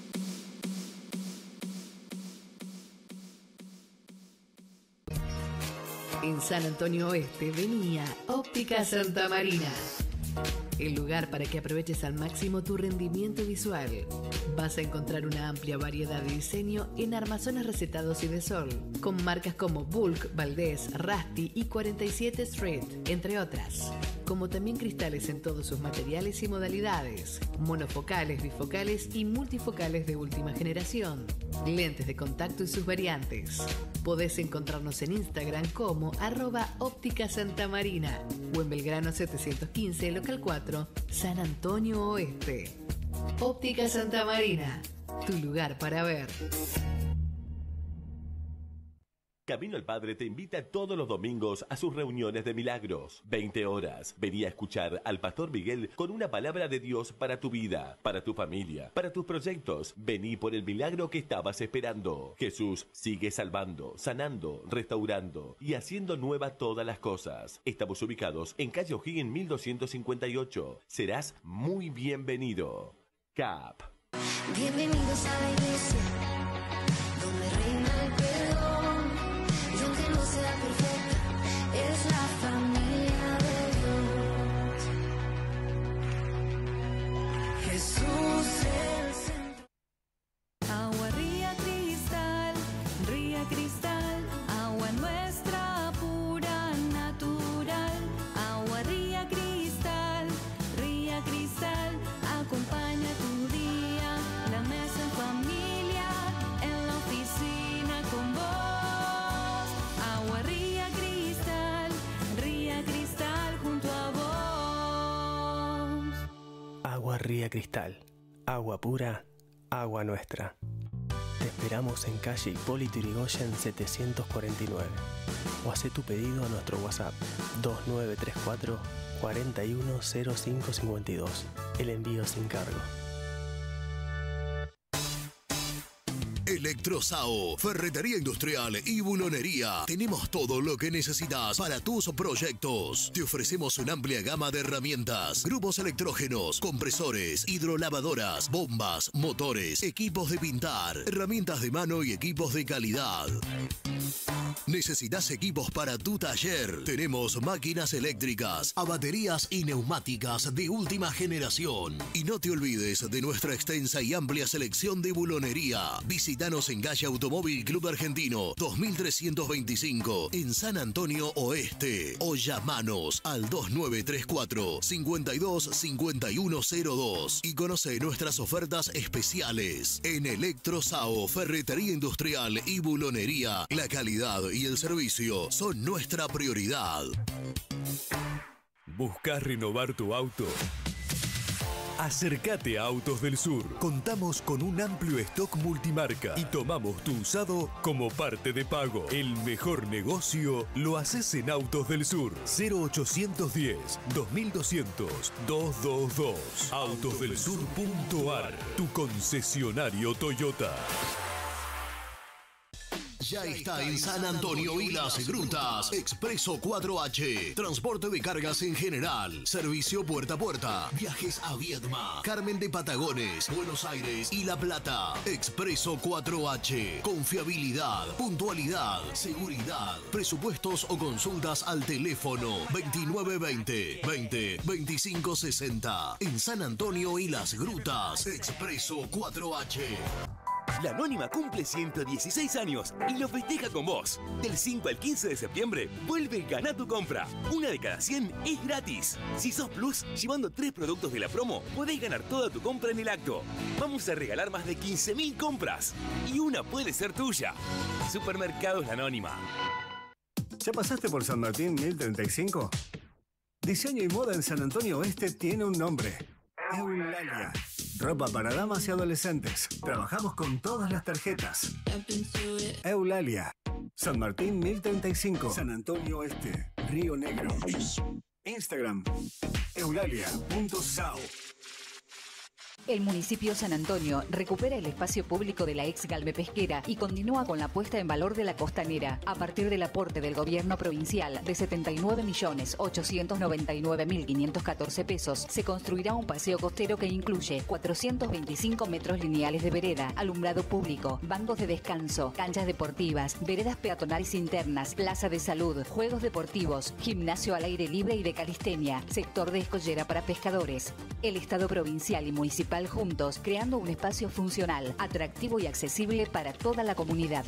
En San Antonio Oeste venía Óptica Santa Marina. El lugar para que aproveches al máximo tu rendimiento visual. Vas a encontrar una amplia variedad de diseño en armazones recetados y de sol, con marcas como Bulk, Valdés, Rusty y 47 Street, entre otras. Como también cristales en todos sus materiales y modalidades, monofocales, bifocales y multifocales de última generación, lentes de contacto y sus variantes. Podés encontrarnos en Instagram como @Óptica Santa Marina o en Belgrano 715, local 4, San Antonio Oeste. Óptica Santa Marina, tu lugar para ver. Camino al Padre te invita todos los domingos a sus reuniones de milagros. 20 horas. Vení a escuchar al Pastor Miguel con una palabra de Dios para tu vida, para tu familia, para tus proyectos. Vení por el milagro que estabas esperando. Jesús sigue salvando, sanando, restaurando y haciendo nueva todas las cosas. Estamos ubicados en calle O'Higgins 1258. Serás muy bienvenido. CAP. Bienvenidos a la iglesia, donde reina el perdón. Y aunque no sea perfecta, es la familia de Dios. Jesús el centro. Agua Ría Cristal, agua nuestra pura, natural. Agua Ría Cristal, acompaña tu día, la mesa en familia, en la oficina con vos. Agua Ría Cristal, junto a vos. Agua Ría Cristal, agua pura, agua nuestra. Te esperamos en calle Hipólito Yrigoyen 749 o haz tu pedido a nuestro WhatsApp 2934 410552. El envío sin cargo. Electrosao, ferretería industrial y bulonería. Tenemos todo lo que necesitas para tus proyectos. Te ofrecemos una amplia gama de herramientas, grupos electrógenos, compresores, hidrolavadoras, bombas, motores, equipos de pintar, herramientas de mano y equipos de calidad. ¿Necesitas equipos para tu taller? Tenemos máquinas eléctricas, a baterías y neumáticas de última generación. Y no te olvides de nuestra extensa y amplia selección de bulonería. Visítanos Estamos en calle Automóvil Club Argentino, 2325, en San Antonio Oeste. O llamanos al 2934-525102 y conoce nuestras ofertas especiales. En Electrosao, Ferretería Industrial y Bulonería, la calidad y el servicio son nuestra prioridad. ¿Buscas renovar tu auto? Acércate a Autos del Sur. Contamos con un amplio stock multimarca y tomamos tu usado como parte de pago. El mejor negocio lo haces en Autos del Sur. 0810-2200-222. Autosdelsur.ar, tu concesionario Toyota. Ya está en San Antonio y Las Grutas. Expreso 4H. Transporte de cargas en general. Servicio puerta a puerta. Viajes a Viedma, Carmen de Patagones, Buenos Aires y La Plata. Expreso 4H. Confiabilidad, puntualidad, seguridad. Presupuestos o consultas al teléfono 2920 20 25 60. En San Antonio y Las Grutas. Expreso 4H. La Anónima cumple 116 años y lo festeja con vos. Del 5 al 15 de septiembre, vuelve Ganá tu compra. Una de cada 100 es gratis. Si sos Plus, llevando 3 productos de la promo, podés ganar toda tu compra en el acto. Vamos a regalar más de 15.000 compras. Y una puede ser tuya. Supermercados La Anónima. ¿Ya pasaste por San Martín 1035? Diseño y moda en San Antonio Oeste tiene un nombre. Eulalia. Ropa para damas y adolescentes. Trabajamos con todas las tarjetas. Eulalia. San Martín 1035. San Antonio Oeste. Río Negro. Instagram. Eulalia.sao. El municipio San Antonio recupera el espacio público de la ex Galme Pesquera y continúa con la puesta en valor de la costanera. A partir del aporte del gobierno provincial de 79.899.514 pesos, se construirá un paseo costero que incluye 425 metros lineales de vereda, alumbrado público, bancos de descanso, canchas deportivas, veredas peatonales internas, plaza de salud, juegos deportivos, gimnasio al aire libre y de calistenia, sector de escollera para pescadores. El Estado provincial y municipal juntos, creando un espacio funcional, atractivo y accesible para toda la comunidad.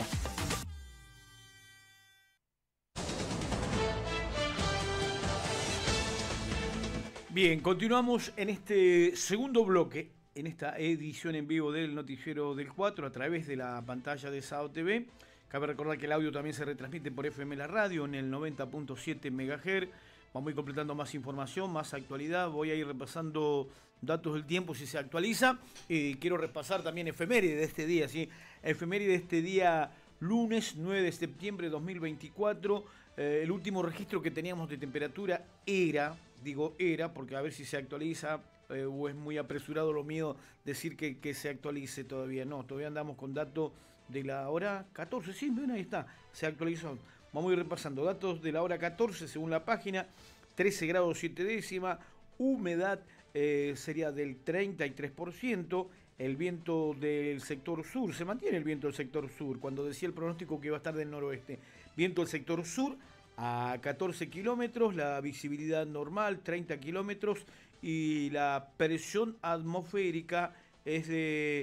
Bien, continuamos en este segundo bloque, en esta edición en vivo del Noticiero del 4 a través de la pantalla de SAO TV. Cabe recordar que el audio también se retransmite por FM La Radio en el 90.7 MHz. Vamos a ir completando más información, más actualidad. Voy a ir repasando datos del tiempo si se actualiza. Quiero repasar también efeméride de este día, ¿sí? Efeméride de este día, lunes 9 de septiembre de 2024. El último registro que teníamos de temperatura era, porque a ver si se actualiza, o es muy apresurado lo mío decir que se actualice todavía. No, todavía andamos con datos de la hora 14. Sí, ven, ahí está, se actualizó. Vamos a ir repasando datos de la hora 14 según la página. 13 grados 7 décimas, humedad sería del 33%, el viento del sector sur, se mantiene el viento del sector sur, cuando decía el pronóstico que iba a estar del noroeste, viento del sector sur a 14 kilómetros, la visibilidad normal 30 kilómetros y la presión atmosférica es de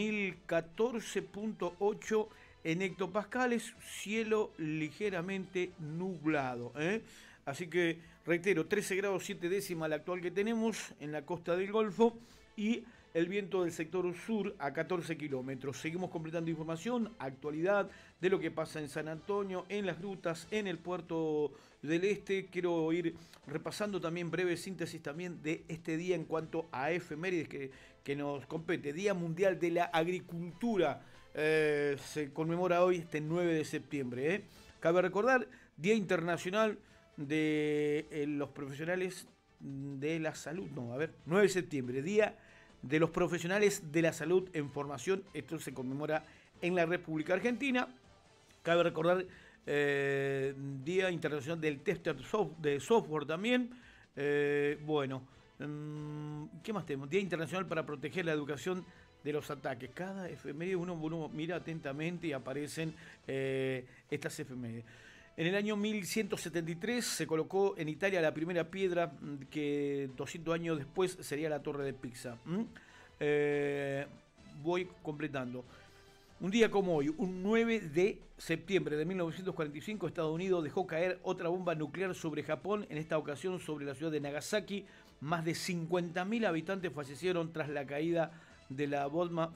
1014.8 en hectopascales, cielo ligeramente nublado, Así que, reitero, 13 grados 7 décimas la actual que tenemos en la costa del Golfo y el viento del sector sur a 14 kilómetros. Seguimos completando información, actualidad de lo que pasa en San Antonio, en Las Grutas, en el Puerto del Este. Quiero ir repasando también breve síntesis también de este día en cuanto a efemérides que nos compete. Día Mundial de la Agricultura. Se conmemora hoy este 9 de septiembre. Cabe recordar, Día Internacional de los Profesionales de la Salud. 9 de septiembre, Día de los Profesionales de la Salud en Formación. Esto se conmemora en la República Argentina. Cabe recordar, Día Internacional del Tester de Software también. ¿Qué más tenemos? Día Internacional para proteger la educación de los ataques. Cada efeméride uno mira atentamente y aparecen estas efemérides. En el año 1173 se colocó en Italia la primera piedra que 200 años después sería la Torre de Pisa. Voy completando. Un día como hoy, un 9 de septiembre de 1945, Estados Unidos dejó caer otra bomba nuclear sobre Japón, en esta ocasión sobre la ciudad de Nagasaki. Más de 50.000 habitantes fallecieron tras la caída de la bomba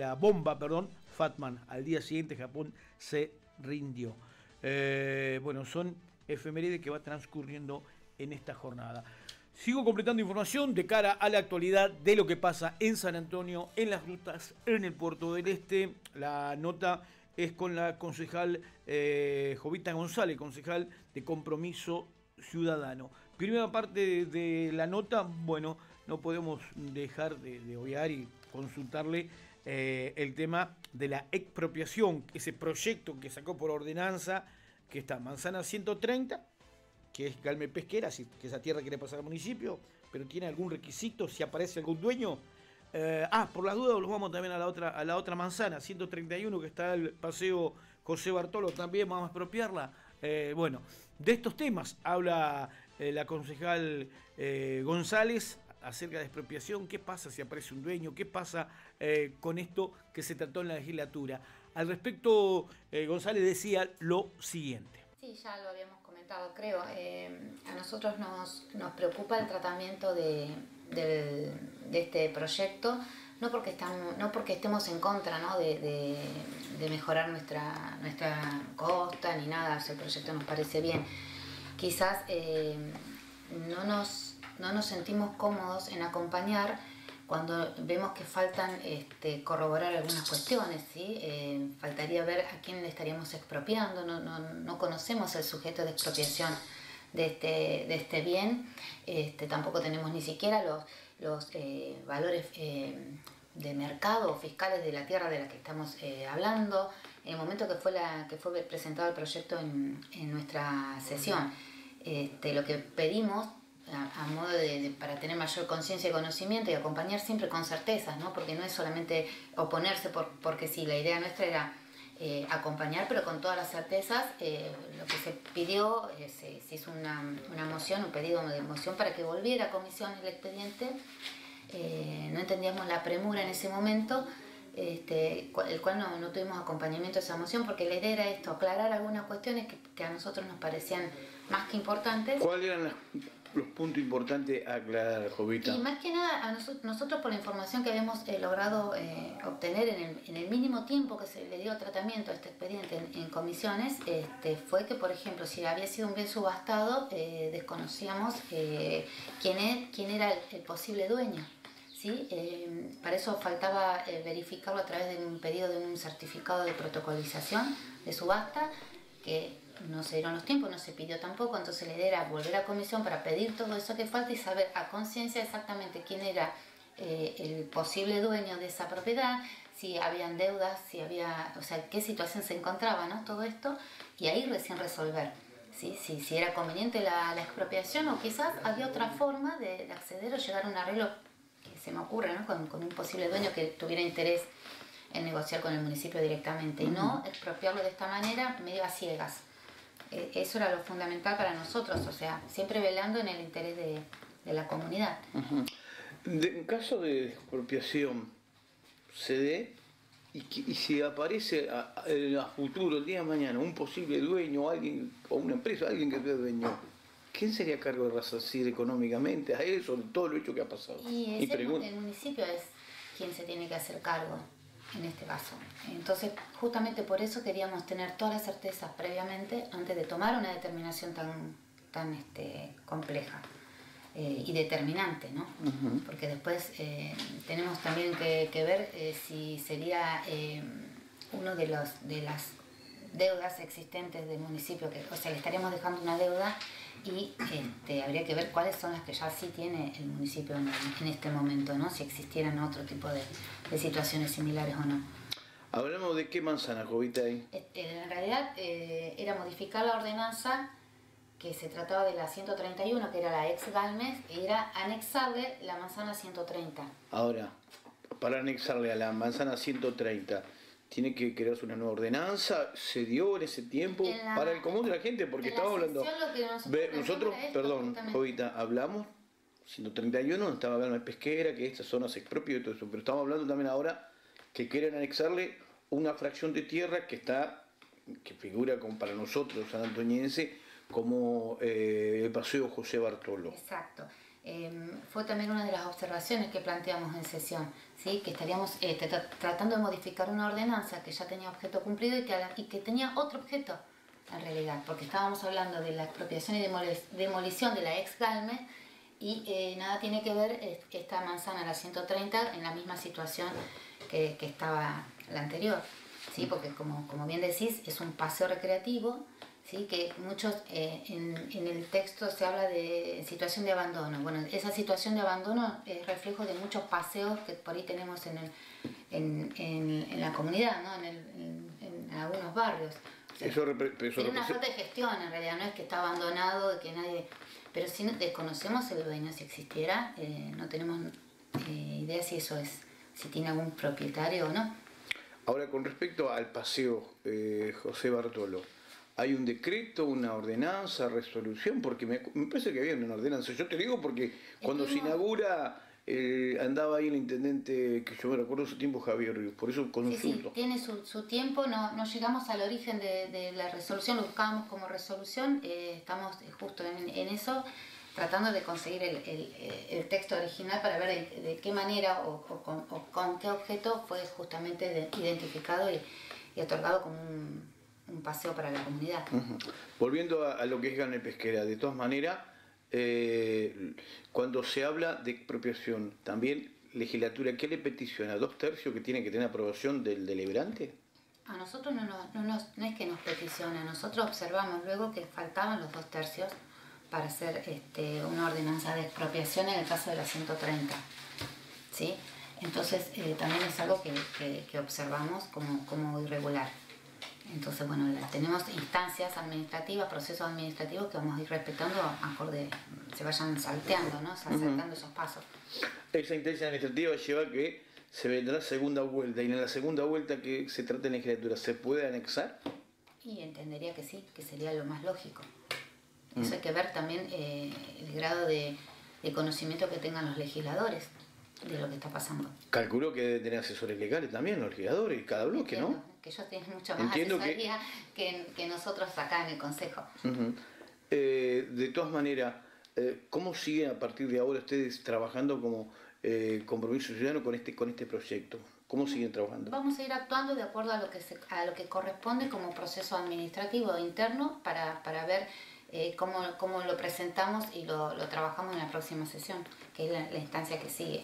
Fatman. Al día siguiente Japón se rindió. Bueno, son efemérides que va transcurriendo en esta jornada. Sigo completando información de cara a la actualidad de lo que pasa en San Antonio, en las rutas, en el Puerto del Este. La nota es con la concejal Jovita González, concejal de Compromiso Ciudadano. Primera parte de la nota, bueno, no podemos dejar de obviar y consultarle el tema de la expropiación, ese proyecto que sacó por ordenanza, que está Manzana 130, que es Galme Pesquera, que esa tierra quiere pasar al municipio, pero tiene algún requisito, si aparece algún dueño. Por las dudas los vamos también a la otra manzana, 131, que está el Paseo José Bartolo, también vamos a expropiarla. Bueno, de estos temas habla la concejal González acerca de expropiación. ¿Qué pasa si aparece un dueño? ¿Qué pasa con esto que se trató en la legislatura? Al respecto, González decía lo siguiente. Sí, ya lo habíamos comentado, creo. A nosotros nos preocupa el tratamiento de este proyecto, no porque estemos en contra, ¿no? de mejorar nuestra costa ni nada. El proyecto nos parece bien. Quizás no nos sentimos cómodos en acompañar cuando vemos que faltan corroborar algunas cuestiones, ¿sí? Faltaría ver a quién le estaríamos expropiando. No conocemos el sujeto de expropiación de este bien. Tampoco tenemos ni siquiera los valores de mercado o fiscales de la tierra de la que estamos hablando. En el momento que fue presentado el proyecto en nuestra sesión, lo que pedimos a modo para tener mayor conciencia y conocimiento y acompañar siempre con certezas, ¿no? Porque no es solamente oponerse porque sí, la idea nuestra era acompañar, pero con todas las certezas. Lo que se pidió, se hizo una moción, un pedido de moción para que volviera a comisión el expediente. No entendíamos la premura en ese momento, el cual no tuvimos acompañamiento de esa moción, porque la idea era esto, aclarar algunas cuestiones que a nosotros nos parecían más que importantes. ¿Cuáles eran los puntos importantes a aclarar, Jovita? Y más que nada, a nosotros por la información que habíamos logrado obtener en el mínimo tiempo que se le dio tratamiento a este expediente en comisiones, fue que, por ejemplo, si había sido un bien subastado, desconocíamos quién era el posible dueño. ¿Sí? Para eso faltaba verificarlo a través de un pedido de un certificado de protocolización de subasta, que no se dieron los tiempos, no se pidió tampoco. Entonces la idea era volver a comisión para pedir todo eso que falta y saber a conciencia exactamente quién era el posible dueño de esa propiedad, si habían deudas, qué situación se encontraba, ¿no? Todo esto, y ahí recién resolver, ¿sí? Si era conveniente la expropiación, o quizás había otra forma de acceder o llegar a un arreglo, que se me ocurre, ¿no? Con un posible dueño que tuviera interés en negociar con el municipio directamente, y no expropiarlo de esta manera medio a ciegas. Eso era lo fundamental para nosotros, o sea, siempre velando en el interés de la comunidad. En caso de expropiación, se dé, y si aparece a futuro, el día de mañana, un posible dueño, alguien, o una empresa, alguien que sea dueño, ¿quién sería a cargo de resarcir económicamente a eso, de todo lo hecho que ha pasado? Y el municipio es quien se tiene que hacer cargo en este caso. Entonces, justamente por eso queríamos tener todas las certezas previamente antes de tomar una determinación tan compleja y determinante, ¿no? Porque después tenemos también que ver si sería uno de las deudas existentes del municipio, o sea, le estaríamos dejando una deuda, y habría que ver cuáles son las que ya sí tiene el municipio en este momento, ¿no? Si existieran otro tipo de situaciones similares o no. ¿Hablamos de qué manzana, Jovita, ahí? En realidad era modificar la ordenanza, que se trataba de la 131, que era la ex Galmes, y era anexarle la manzana 130. Ahora, para anexarle a la manzana 130, ¿tiene que crearse una nueva ordenanza? ¿Se dio en ese tiempo para el común de la gente? Porque estamos hablando... Nosotros, perdón, Jovita, hablamos 131, donde estaba Galme Pesquera, que esta zona se expropió y todo eso, pero estamos hablando también ahora que quieren anexarle una fracción de tierra que figura como para nosotros, los sanantonienses, como el Paseo José Bartolo. Exacto. Fue también una de las observaciones que planteamos en sesión, ¿sí? Que estaríamos tratando de modificar una ordenanza que ya tenía objeto cumplido y que tenía otro objeto en realidad, porque estábamos hablando de la expropiación y demolición de la ex Galmes y nada tiene que ver esta manzana, la 130, en la misma situación que estaba la anterior, ¿sí? Porque como bien decís, es un paseo recreativo, ¿sí? Que muchos en el texto se habla de situación de abandono. Bueno, esa situación de abandono es reflejo de muchos paseos que por ahí tenemos en la comunidad, ¿no? En algunos barrios. O sea, es una falta de gestión en realidad, no es que está abandonado, de que nadie... Pero si desconocemos el dueño, si existiera, no tenemos idea si eso es, si tiene algún propietario o no. Ahora, con respecto al paseo José Bartolo, ¿hay un decreto, una ordenanza, resolución? Porque me parece que había una ordenanza. Yo te digo porque cuando se inaugura andaba ahí el intendente, que yo me recuerdo su tiempo, Javier Ríos, por eso consulto. Sí, tiene su tiempo, no llegamos al origen de la resolución, lo buscábamos como resolución, estamos justo en eso, tratando de conseguir el texto original para ver de qué manera o con qué objeto fue justamente identificado y otorgado como un paseo para la comunidad. Volviendo a lo que es Galme Pesquera, de todas maneras, cuando se habla de expropiación, también legislatura, ¿qué le peticiona? ¿2/3 que tiene que tener aprobación del deliberante? A nosotros no es que nos peticiona, nosotros observamos luego que faltaban los 2/3 para hacer una ordenanza de expropiación en el caso de la 130, ¿sí? Entonces también es algo que observamos como irregular. Entonces, bueno, tenemos instancias administrativas, procesos administrativos que vamos a ir respetando acorde, se vayan salteando, ¿no? Saltando esos pasos. Esa instancia administrativa lleva a que se vendrá segunda vuelta, y en la segunda vuelta que se trata en legislatura, ¿se puede anexar? Y entendería que sí, que sería lo más lógico. Eso hay que ver también el grado de conocimiento que tengan los legisladores de lo que está pasando. Calculo que deben tener asesores legales también, los legisladores, cada bloque, ¿no? Que ellos tienen mucho más asesoría que nosotros acá en el Consejo. De todas maneras, ¿cómo siguen a partir de ahora ustedes trabajando como Compromiso Ciudadano con este proyecto? ¿Cómo siguen trabajando? Vamos a ir actuando de acuerdo a lo que corresponde como proceso administrativo interno para ver cómo lo presentamos y lo trabajamos en la próxima sesión, que es la instancia que sigue.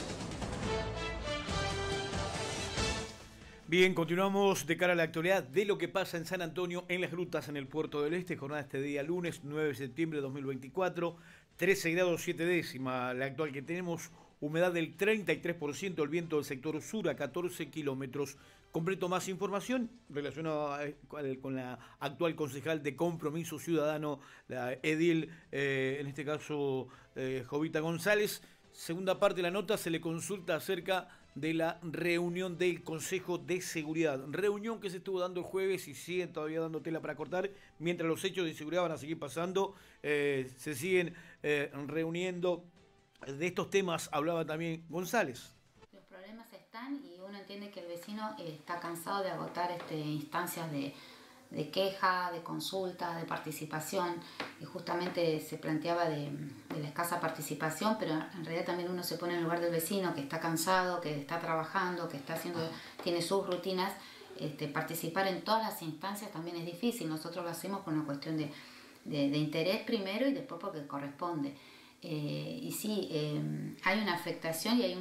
Bien, continuamos de cara a la actualidad de lo que pasa en San Antonio, en las grutas, en el Puerto del Este. Jornada este día lunes 9 de septiembre de 2024, 13 grados 7 décimas, la actual que tenemos, humedad del 33%, el viento del sector sur a 14 kilómetros. Completo más información relacionada con la actual concejal de Compromiso Ciudadano, la edil, en este caso Jovita González. Segunda parte de la nota se le consulta acerca de la reunión del Consejo de Seguridad. Reunión que se estuvo dando el jueves y siguen todavía dando tela para cortar, mientras los hechos de inseguridad van a seguir pasando, se siguen reuniendo. De estos temas hablaba también González. Los problemas están y uno entiende que el vecino está cansado de agotar instancias de queja, de consulta, de participación, y justamente se planteaba de la escasa participación, pero en realidad también uno se pone en el lugar del vecino que está cansado, que está trabajando, que tiene sus rutinas. Participar en todas las instancias también es difícil. Nosotros lo hacemos por una cuestión de interés primero y después porque corresponde. Y sí, hay una afectación y hay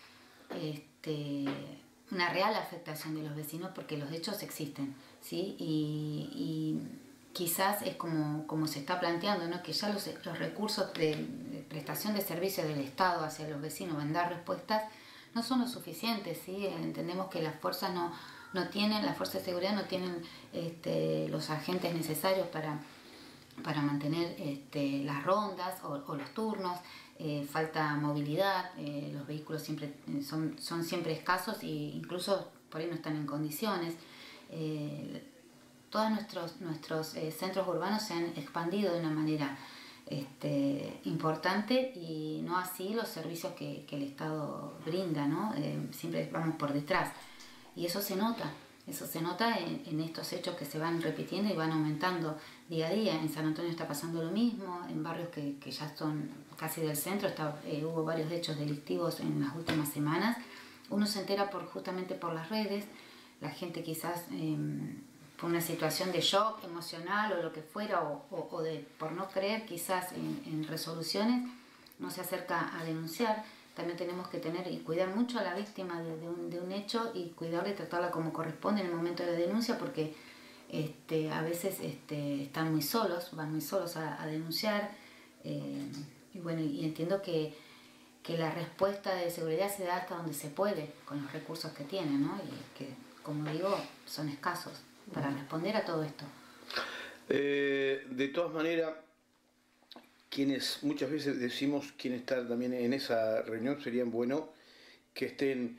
una real afectación de los vecinos porque los hechos existen, ¿sí? Y quizás es como se está planteando, ¿no? Que ya los recursos de prestación de servicios del Estado hacia los vecinos en dar respuestas no son lo suficientes, ¿sí? Entendemos que las fuerzas no tienen, las fuerzas de seguridad no tienen los agentes necesarios para mantener las rondas o los turnos. Falta movilidad, los vehículos siempre son siempre escasos e incluso por ahí no están en condiciones. Todos nuestros centros urbanos se han expandido de una manera importante y no así los servicios que el Estado brinda, ¿no? Siempre vamos por detrás y eso se nota. Eso se nota en estos hechos que se van repitiendo y van aumentando día a día. En San Antonio está pasando lo mismo, en barrios que ya son casi del centro hubo varios hechos delictivos en las últimas semanas. Uno se entera justamente por las redes, la gente quizás por una situación de shock emocional o lo que fuera, o por no creer quizás en resoluciones, no se acerca a denunciar. También tenemos que tener y cuidar mucho a la víctima de un hecho y cuidar de tratarla como corresponde en el momento de la denuncia, porque a veces están muy solos, van muy solos a denunciar. Y bueno, y entiendo que la respuesta de seguridad se da hasta donde se puede, con los recursos que tienen, ¿no? Y que, como digo, son escasos para responder a todo esto. De todas maneras, quienes muchas veces decimos quién está también en esa reunión, serían bueno que estén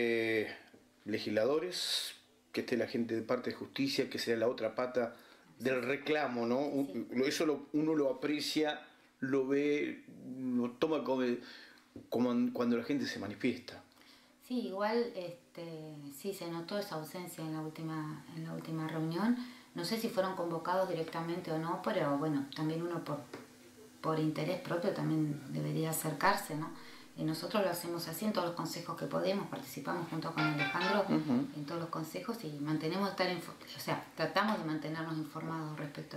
legisladores, que esté la gente de parte de justicia, que sea la otra pata del reclamo, ¿no? Sí. Eso uno lo aprecia, lo ve, lo toma como cuando la gente se manifiesta. Sí, igual sí se notó esa ausencia en la última reunión. No sé si fueron convocados directamente o no, pero bueno, también uno por interés propio también debería acercarse, ¿no? Y nosotros lo hacemos así en todos los consejos que podemos, participamos junto con Alejandro en todos los consejos y tratamos de mantenernos informados respecto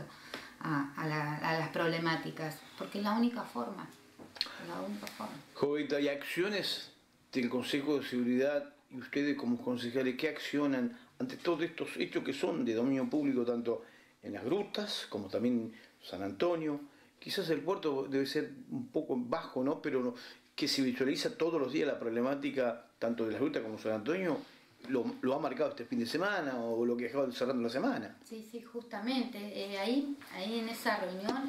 a las problemáticas, porque es la única forma. Jovita, ¿y acciones del Consejo de Seguridad y ustedes como concejales qué accionan ante todos estos hechos que son de dominio público, tanto en las grutas como también San Antonio? Quizás el puerto debe ser un poco bajo, ¿no? Pero que se visualiza todos los días la problemática tanto de las grutas como San Antonio, lo ha marcado este fin de semana o lo que ha dejado cerrando la semana. Sí, justamente. Ahí en esa reunión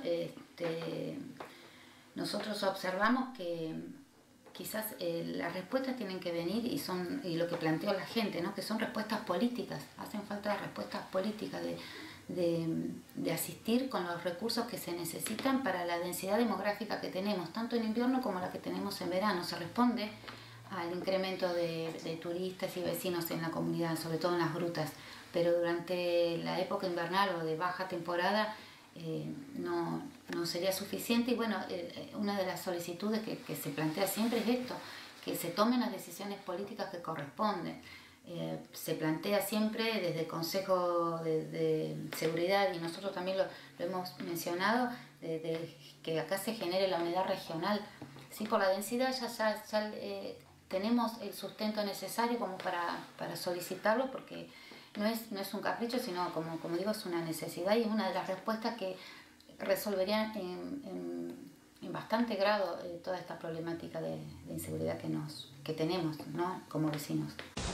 nosotros observamos que quizás las respuestas tienen que venir y lo que planteó la gente, ¿no? Que son respuestas políticas. Hacen falta respuestas políticas de asistir con los recursos que se necesitan para la densidad demográfica que tenemos, tanto en invierno como la que tenemos en verano. Se responde al incremento de turistas y vecinos en la comunidad, sobre todo en las grutas, pero durante la época invernal o de baja temporada no sería suficiente. Y bueno, una de las solicitudes que se plantea siempre es esto, que se tomen las decisiones políticas que corresponden. Se plantea siempre desde el Consejo de Seguridad, y nosotros también lo hemos mencionado, de que acá se genere la unidad regional. Sí, por la densidad ya tenemos el sustento necesario como para solicitarlo, porque no es un capricho, sino como digo, es una necesidad y es una de las respuestas que resolverían en bastante grado toda esta problemática de inseguridad que tenemos, ¿no? Como vecinos.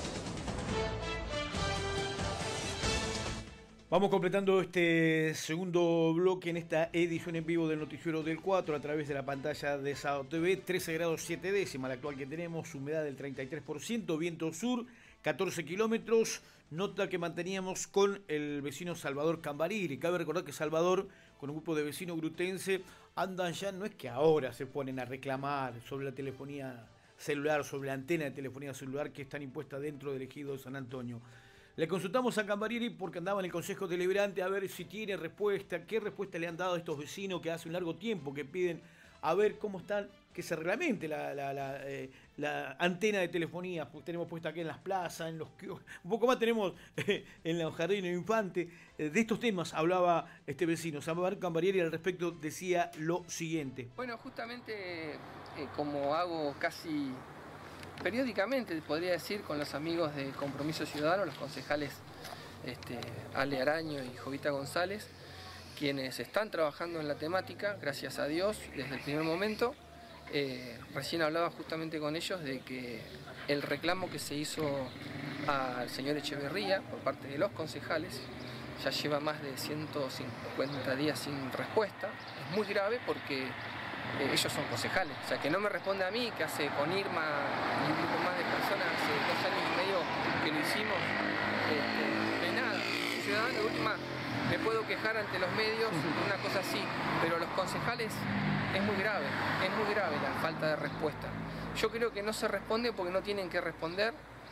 Vamos completando este segundo bloque en esta edición en vivo del Noticiero del 4 a través de la pantalla de Sao TV. 13 grados 7 décimas la actual que tenemos, humedad del 33%, viento sur, 14 kilómetros. Nota que manteníamos con el vecino Salvador Cambariri. Cabe recordar que Salvador, con un grupo de vecinos grutense, andan ya, no es que ahora se ponen a reclamar sobre la telefonía celular, sobre la antena de telefonía celular que están impuestas dentro del ejido de San Antonio. Le consultamos a Cambariri porque andaba en el Consejo Deliberante a ver si tiene respuesta, qué respuesta le han dado a estos vecinos que hace un largo tiempo que piden a ver cómo están, que se reglamente la antena de telefonía. Pues tenemos puesta aquí en las plazas, en los kioscos, un poco más tenemos en los jardines infantes. De estos temas hablaba este vecino. Salvador Cambariri al respecto decía lo siguiente. Bueno, justamente como hago casi periódicamente, podría decir, con los amigos de Compromiso Ciudadano, los concejales Ale Araño y Jovita González, quienes están trabajando en la temática, gracias a Dios, desde el primer momento. Recién hablaba justamente con ellos de que el reclamo que se hizo al señor Echeverría por parte de los concejales ya lleva más de 150 días sin respuesta. Es muy grave porque ellos son concejales, o sea, que no me responde a mí, que hace con Irma y un grupo más de personas hace 2 años y medio que lo hicimos, de nada. Ciudadano, de última, me puedo quejar ante los medios, una cosa así, pero los concejales es muy grave la falta de respuesta. Yo creo que no se responde porque no tienen que responder,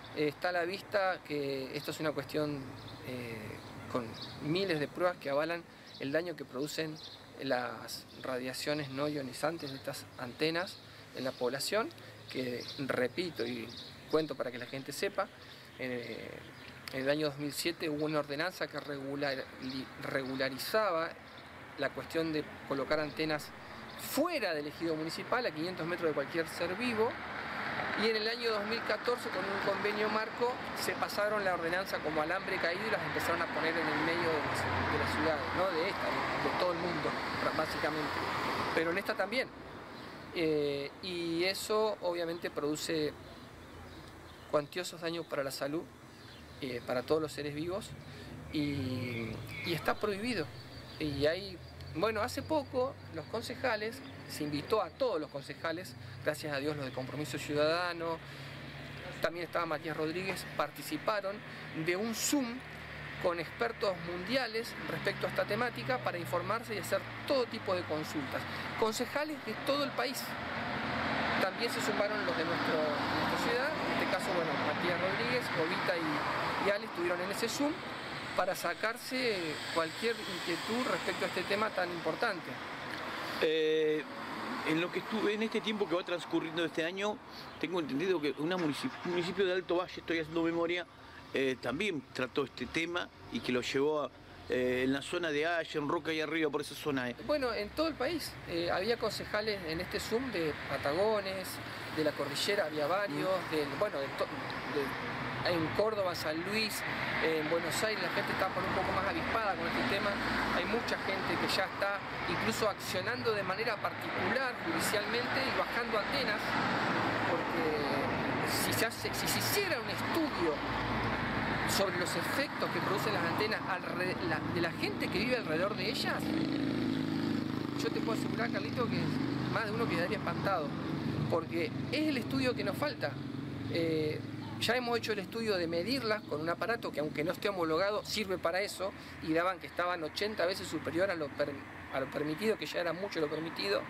está a la vista que esto es una cuestión con miles de pruebas que avalan el daño que producen las radiaciones no ionizantes de estas antenas en la población, que repito y cuento para que la gente sepa, en el año 2007 hubo una ordenanza que regularizaba la cuestión de colocar antenas fuera del ejido municipal, a 500 metros de cualquier ser vivo, y en el año 2014 con un convenio marco se pasaron la ordenanza como alambre caído y las empezaron a poner en el medio de las ciudades, no de esta, de todo el mundo, básicamente, pero en esta también. Y eso obviamente produce cuantiosos daños para la salud, para todos los seres vivos, y está prohibido. Y hay, bueno, hace poco los concejales, se invitó a todos los concejales, gracias a Dios los de Compromiso Ciudadano, también estaba Matías Rodríguez, participaron de un Zoom con expertos mundiales respecto a esta temática para informarse y hacer todo tipo de consultas. Concejales de todo el país. También se sumaron los de nuestra ciudad, en este caso, bueno, Matías Rodríguez, Jovita y Ale estuvieron en ese Zoom para sacarse cualquier inquietud respecto a este tema tan importante. En lo que estuve en este tiempo que va transcurriendo este año, tengo entendido que un municipio de Alto Valle, estoy haciendo memoria, también trató este tema y que lo llevó en la zona de Allen, Roca y arriba, por esa zona. Bueno, en todo el país había concejales en este Zoom de Patagones, de la cordillera había varios, en Córdoba, San Luis, en Buenos Aires la gente está un poco más avispada con este tema. Hay mucha gente que ya está incluso accionando de manera particular, judicialmente, y bajando antenas, porque si se hiciera un estudio sobre los efectos que producen las antenas de la gente que vive alrededor de ellas, yo te puedo asegurar, Carlito, que más de uno quedaría espantado, porque es el estudio que nos falta. Ya hemos hecho el estudio de medirlas con un aparato que, aunque no esté homologado, sirve para eso, y daban que estaban 80 veces superior a lo permitido, que ya era mucho lo permitido.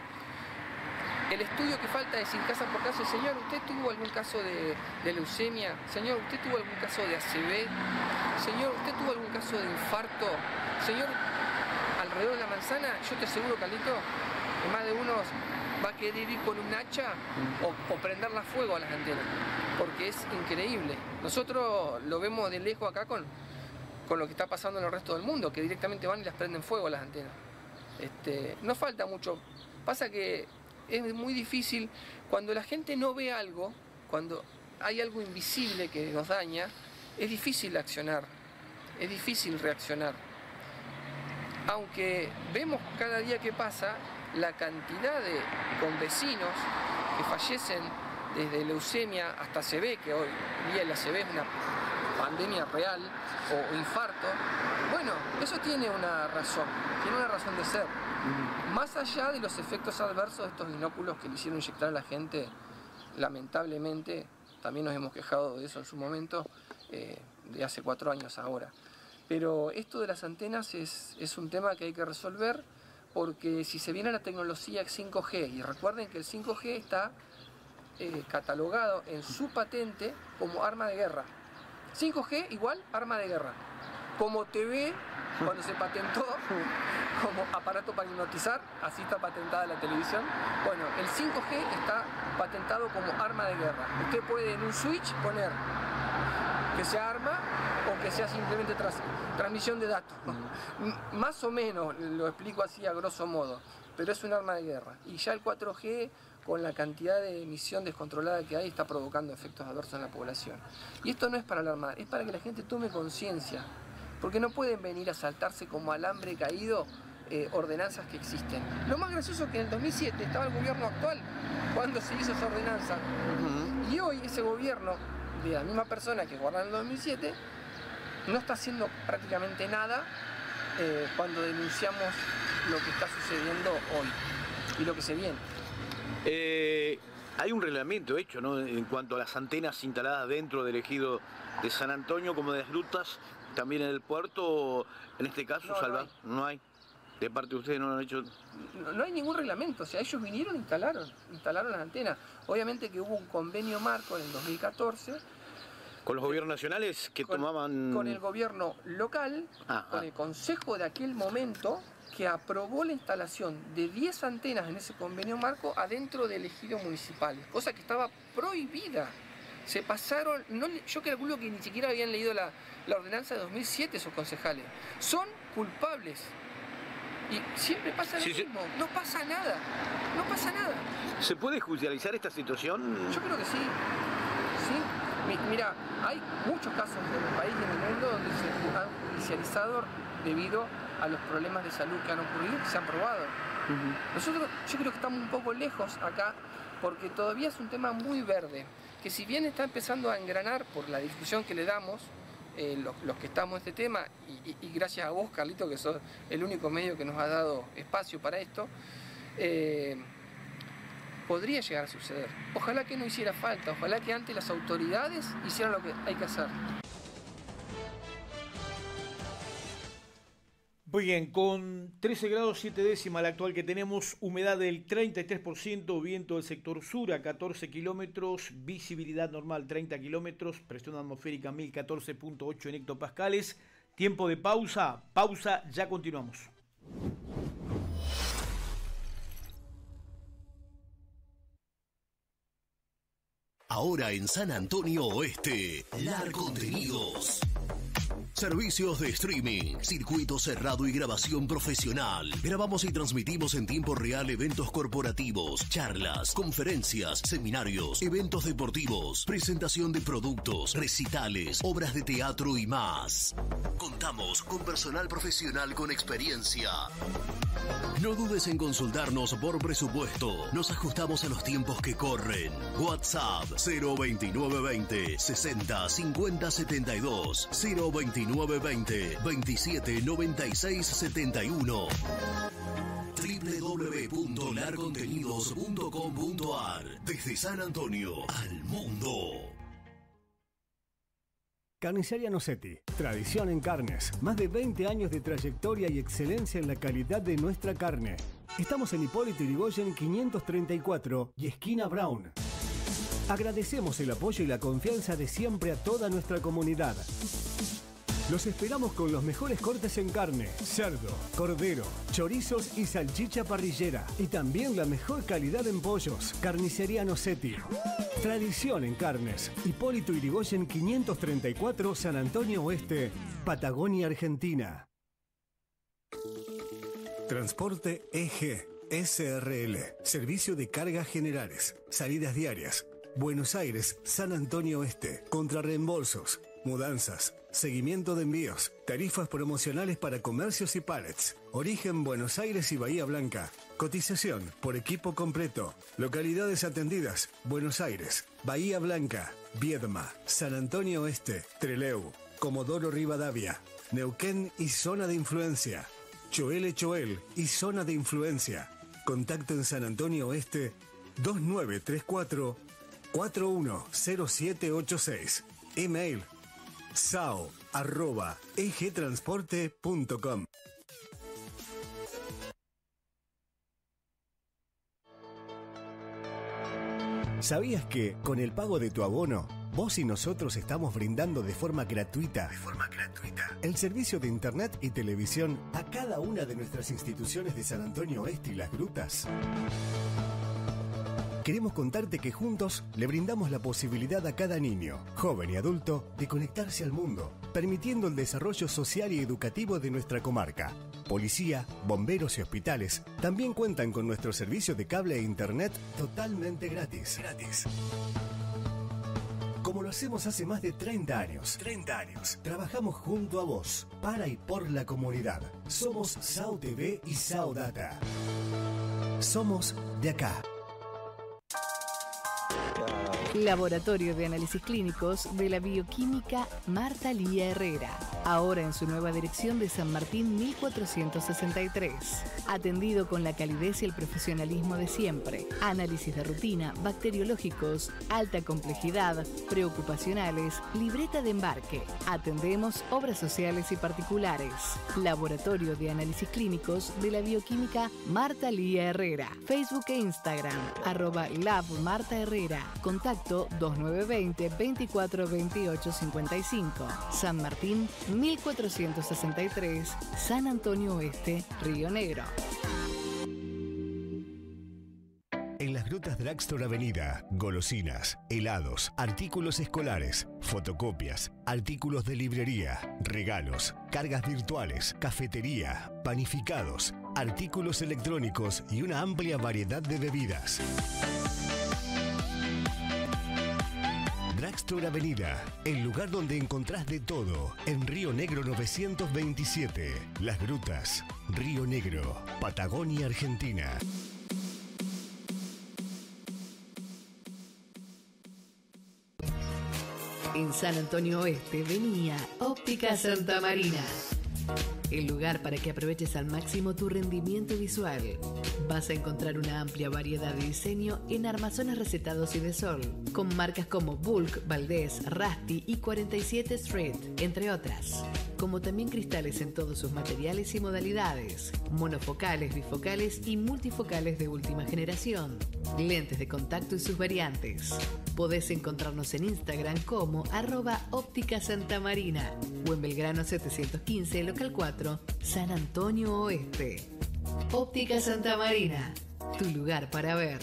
El estudio que falta es ir casa por casa. Señor, ¿usted tuvo algún caso de leucemia? Señor, ¿usted tuvo algún caso de ACV? Señor, ¿usted tuvo algún caso de infarto? Señor, alrededor de la manzana, yo te aseguro, Carlito, que más de uno va a querer ir con un hacha o prenderla a fuego a las antenas, porque es increíble. Nosotros lo vemos de lejos acá con lo que está pasando en el resto del mundo, que directamente van y las prenden fuego a las antenas. No falta mucho. Pasa que es muy difícil cuando la gente no ve algo, cuando hay algo invisible que nos daña, es difícil accionar, es difícil reaccionar. Aunque vemos cada día que pasa la cantidad de convecinos que fallecen desde leucemia hasta ACV, que hoy día el ACV es una pandemia real, o infarto, bueno, eso tiene una razón de ser. Más allá de los efectos adversos de estos inóculos que le hicieron inyectar a la gente, lamentablemente, también nos hemos quejado de eso en su momento, de hace 4 años ahora. Pero esto de las antenas es un tema que hay que resolver, porque si se viene la tecnología 5G, y recuerden que el 5G está catalogado en su patente como arma de guerra. 5G igual arma de guerra. Como TV, cuando se patentó como aparato para hipnotizar, así está patentada la televisión. Bueno, el 5G está patentado como arma de guerra. Usted puede en un switch poner que sea arma o que sea simplemente transmisión de datos. Más o menos lo explico así a grosso modo, pero es un arma de guerra. Y ya el 4G, con la cantidad de emisión descontrolada que hay, está provocando efectos adversos en la población. Y esto no es para alarmar, es para que la gente tome conciencia, porque no pueden venir a saltarse como alambre caído ordenanzas que existen. Lo más gracioso es que en el 2007 estaba el gobierno actual cuando se hizo esa ordenanza, y hoy ese gobierno de la misma persona que gobernó en el 2007 no está haciendo prácticamente nada cuando denunciamos lo que está sucediendo hoy y lo que se viene. Hay un reglamento hecho, ¿no?, en cuanto a las antenas instaladas dentro del ejido de San Antonio, como de las grutas, también en el puerto, en este caso, no hay. De parte de ustedes no lo han hecho. No hay ningún reglamento, o sea, ellos vinieron e instalaron las antenas. Obviamente que hubo un convenio marco en el 2014 ¿Con los gobiernos nacionales que tomaban...? Con el gobierno local, con el consejo de aquel momento, que aprobó la instalación de 10 antenas en ese convenio marco adentro del ejido municipal, cosa que estaba prohibida. Se pasaron, yo calculo que ni siquiera habían leído la ordenanza de 2007 esos concejales. Son culpables. Y siempre pasa lo mismo, no pasa nada, no pasa nada. ¿Se puede judicializar esta situación? Yo creo que sí. Mira, hay muchos casos en el país y en el mundo donde se han judicializado debido a los problemas de salud que han ocurrido y que se han probado. Nosotros, yo creo que estamos un poco lejos acá porque todavía es un tema muy verde, que si bien está empezando a engranar por la difusión que le damos, los que estamos en este tema, y gracias a vos, Carlito, que sos el único medio que nos ha dado espacio para esto, podría llegar a suceder. Ojalá que no hiciera falta, ojalá que antes las autoridades hicieran lo que hay que hacer. Muy bien, con 13 grados 7 décimas la actual que tenemos, humedad del 33%, viento del sector sur a 14 kilómetros, visibilidad normal 30 kilómetros, presión atmosférica 1014.8 en hectopascales. Tiempo de pausa, ya continuamos. Ahora en San Antonio Oeste, LAR Contenidos. Servicios de streaming, circuito cerrado y grabación profesional. Grabamos y transmitimos en tiempo real eventos corporativos, charlas, conferencias, seminarios, eventos deportivos, presentación de productos, recitales, obras de teatro y más. Contamos con personal profesional con experiencia. No dudes en consultarnos por presupuesto. Nos ajustamos a los tiempos que corren. WhatsApp 02920 60 50 72 02920 27 96 71 www.larcontenidos.com.ar. Desde San Antonio al mundo. Carnicería Nocetti, tradición en carnes, más de 20 años de trayectoria y excelencia en la calidad de nuestra carne. Estamos en Hipólito Yrigoyen 534 y esquina Brown. Agradecemos el apoyo y la confianza de siempre a toda nuestra comunidad. Los esperamos con los mejores cortes en carne, cerdo, cordero, chorizos y salchicha parrillera. Y también la mejor calidad en pollos. Carnicería Nocetti. Tradición en carnes. Hipólito Yrigoyen 534, San Antonio Oeste, Patagonia, Argentina. Transporte EG, SRL. Servicio de cargas generales. Salidas diarias. Buenos Aires, San Antonio Oeste. Contrarreembolsos. Mudanzas. Seguimiento de envíos. Tarifas promocionales para comercios y pallets. Origen Buenos Aires y Bahía Blanca. Cotización por equipo completo. Localidades atendidas: Buenos Aires, Bahía Blanca, Viedma, San Antonio Oeste, Trelew, Comodoro Rivadavia, Neuquén y zona de influencia. Choel y zona de influencia. Contacto en San Antonio Oeste 2934 410786. Email sao@egtransporte.com. ¿Sabías que con el pago de tu abono, vos y nosotros estamos brindando de forma gratuita el servicio de internet y televisión a cada una de nuestras instituciones de San Antonio Oeste y Las Grutas? Queremos contarte que juntos le brindamos la posibilidad a cada niño, joven y adulto de conectarse al mundo, permitiendo el desarrollo social y educativo de nuestra comarca. Policía, bomberos y hospitales también cuentan con nuestro servicio de cable e internet totalmente gratis. Como lo hacemos hace más de 30 años. Trabajamos junto a vos, para y por la comunidad. Somos SAO TV y SAO Data. Somos de acá. Laboratorio de Análisis Clínicos de la Bioquímica Marta Lía Herrera. ahora en su nueva dirección de San Martín 1463. Atendido con la calidez y el profesionalismo de siempre. Análisis de rutina, bacteriológicos, alta complejidad, preocupacionales, libreta de embarque. Atendemos obras sociales y particulares. Laboratorio de Análisis Clínicos de la Bioquímica Marta Lía Herrera. Facebook e Instagram, @Lab Marta Herrera. Contacto 2920 24 28 55. San Martín 1463, San Antonio Oeste, Río Negro. En las Grutas Drugstore Avenida, golosinas, helados, artículos escolares, fotocopias, artículos de librería, regalos, cargas virtuales, cafetería, panificados, artículos electrónicos y una amplia variedad de bebidas. Drugstore Avenida, el lugar donde encontrás de todo, en Río Negro 927. Las Grutas, Río Negro, Patagonia, Argentina. En San Antonio Oeste venía Óptica Santa Marina. El lugar para que aproveches al máximo tu rendimiento visual. Vas a encontrar una amplia variedad de diseño en armazones recetados y de sol, con marcas como Bulk, Valdés, Rusty y 47 Street, entre otras. Como también cristales en todos sus materiales y modalidades, monofocales, bifocales y multifocales de última generación, lentes de contacto y sus variantes. Podés encontrarnos en Instagram como @Óptica Santa Marina o en Belgrano 715, local 4, San Antonio Oeste. Óptica Santa Marina, tu lugar para ver.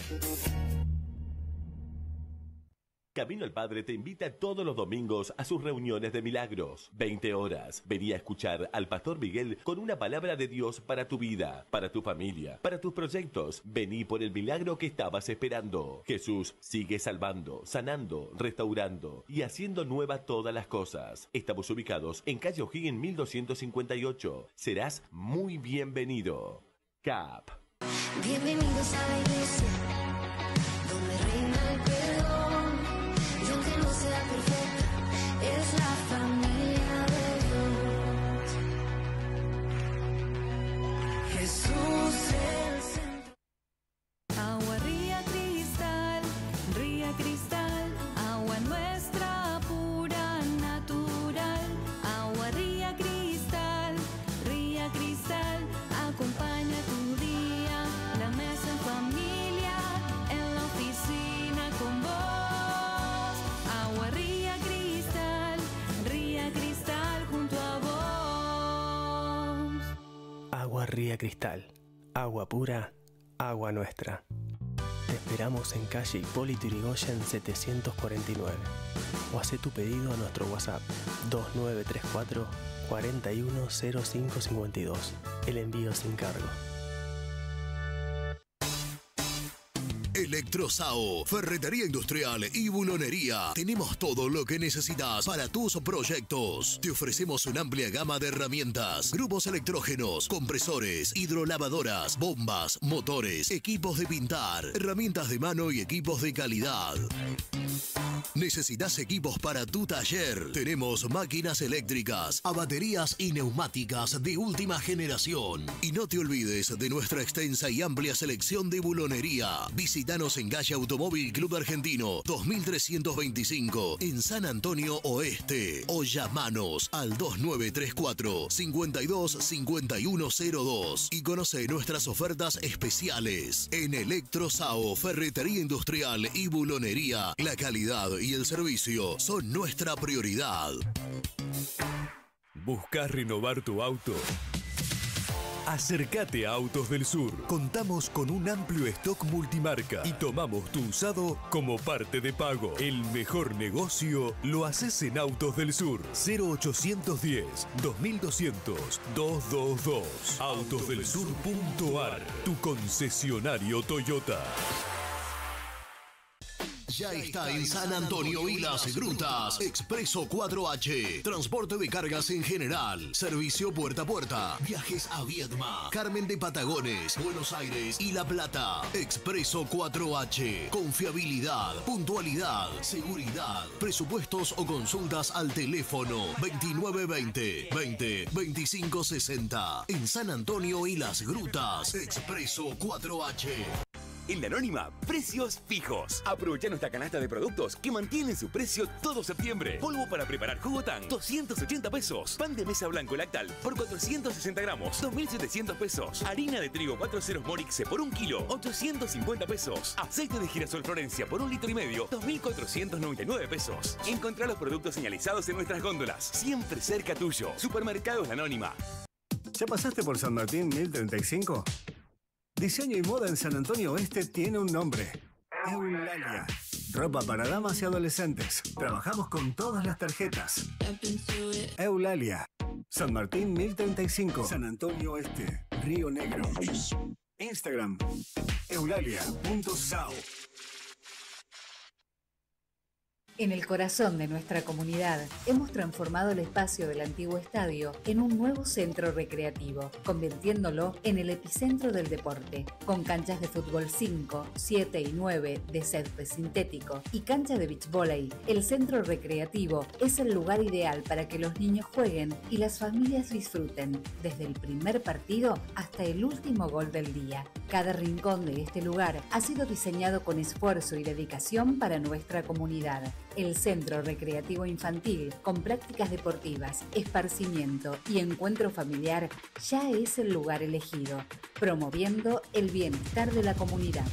Camino al Padre te invita todos los domingos a sus reuniones de milagros. 20 horas. Vení a escuchar al Pastor Miguel con una palabra de Dios para tu vida, para tu familia, para tus proyectos. Vení por el milagro que estabas esperando. Jesús sigue salvando, sanando, restaurando y haciendo nueva todas las cosas. Estamos ubicados en calle O'Higgins 1258. Serás muy bienvenido. CAP. Bienvenidos a la iglesia, donde reina el perdón. Y aunque no sea perfecta, es la familia de Dios. Jesús el centro. Agua Ría Cristal, agua nuestra pura, natural. Agua Ría Cristal, acompaña tu día, la mesa en familia, en la oficina con vos. Agua Ría Cristal, junto a vos. Agua Ría Cristal, agua pura, agua nuestra. Te esperamos en calle Hipólito Yrigoyen 749 o haz tu pedido a nuestro WhatsApp 2934 410552. El envío sin cargo. Electrosao, ferretería industrial y bulonería. Tenemos todo lo que necesitas para tus proyectos. Te ofrecemos una amplia gama de herramientas, grupos electrógenos, compresores, hidrolavadoras, bombas, motores, equipos de pintar, herramientas de mano y equipos de calidad. ¿Necesitas equipos para tu taller? Tenemos máquinas eléctricas, a baterías y neumáticas de última generación. Y no te olvides de nuestra extensa y amplia selección de bulonería. Visítanos en calle Automóvil Club Argentino 2325 en San Antonio Oeste o llamanos al 2934 525102 y conoce nuestras ofertas especiales. En Electrosao, ferretería industrial y bulonería, la calidad y el servicio son nuestra prioridad. ¿Buscas renovar tu auto? Acércate a Autos del Sur. Contamos con un amplio stock multimarca y tomamos tu usado como parte de pago. El mejor negocio lo haces en Autos del Sur. 0810 2200 222. Autosdelsur.ar, tu concesionario Toyota. Ya está en San Antonio y Las Grutas. Expreso 4H. Transporte de cargas en general. Servicio puerta a puerta. Viajes a Viedma, Carmen de Patagones, Buenos Aires y La Plata. Expreso 4H. Confiabilidad, puntualidad, seguridad. Presupuestos o consultas al teléfono 2920 20 25 60. En San Antonio y Las Grutas. Expreso 4H. En La Anónima, precios fijos. Aprovecha nuestra canasta de productos que mantienen su precio todo septiembre. Polvo para preparar jugo Tang, 280 pesos. Pan de mesa blanco lactal por 460 gramos, 2.700 pesos. Harina de trigo 40 Morixe por 1 kilo, 850 pesos. Aceite de girasol Florencia por 1,5 litros, 2.499 pesos. Encontrá los productos señalizados en nuestras góndolas. Siempre cerca tuyo. Supermercados La Anónima. ¿Ya pasaste por San Martín 1035? Diseño y moda en San Antonio Oeste tiene un nombre. Eulalia. Ropa para damas y adolescentes. Trabajamos con todas las tarjetas. Eulalia. San Martín 1035. San Antonio Oeste. Río Negro. Instagram. Eulalia.sao. En el corazón de nuestra comunidad, hemos transformado el espacio del antiguo estadio en un nuevo centro recreativo, convirtiéndolo en el epicentro del deporte, con canchas de fútbol 5, 7 y 9 de césped sintético y cancha de beach volley. El centro recreativo es el lugar ideal para que los niños jueguen y las familias disfruten, desde el primer partido hasta el último gol del día. Cada rincón de este lugar ha sido diseñado con esfuerzo y dedicación para nuestra comunidad. El Centro Recreativo Infantil, con prácticas deportivas, esparcimiento y encuentro familiar, ya es el lugar elegido, promoviendo el bienestar de la comunidad.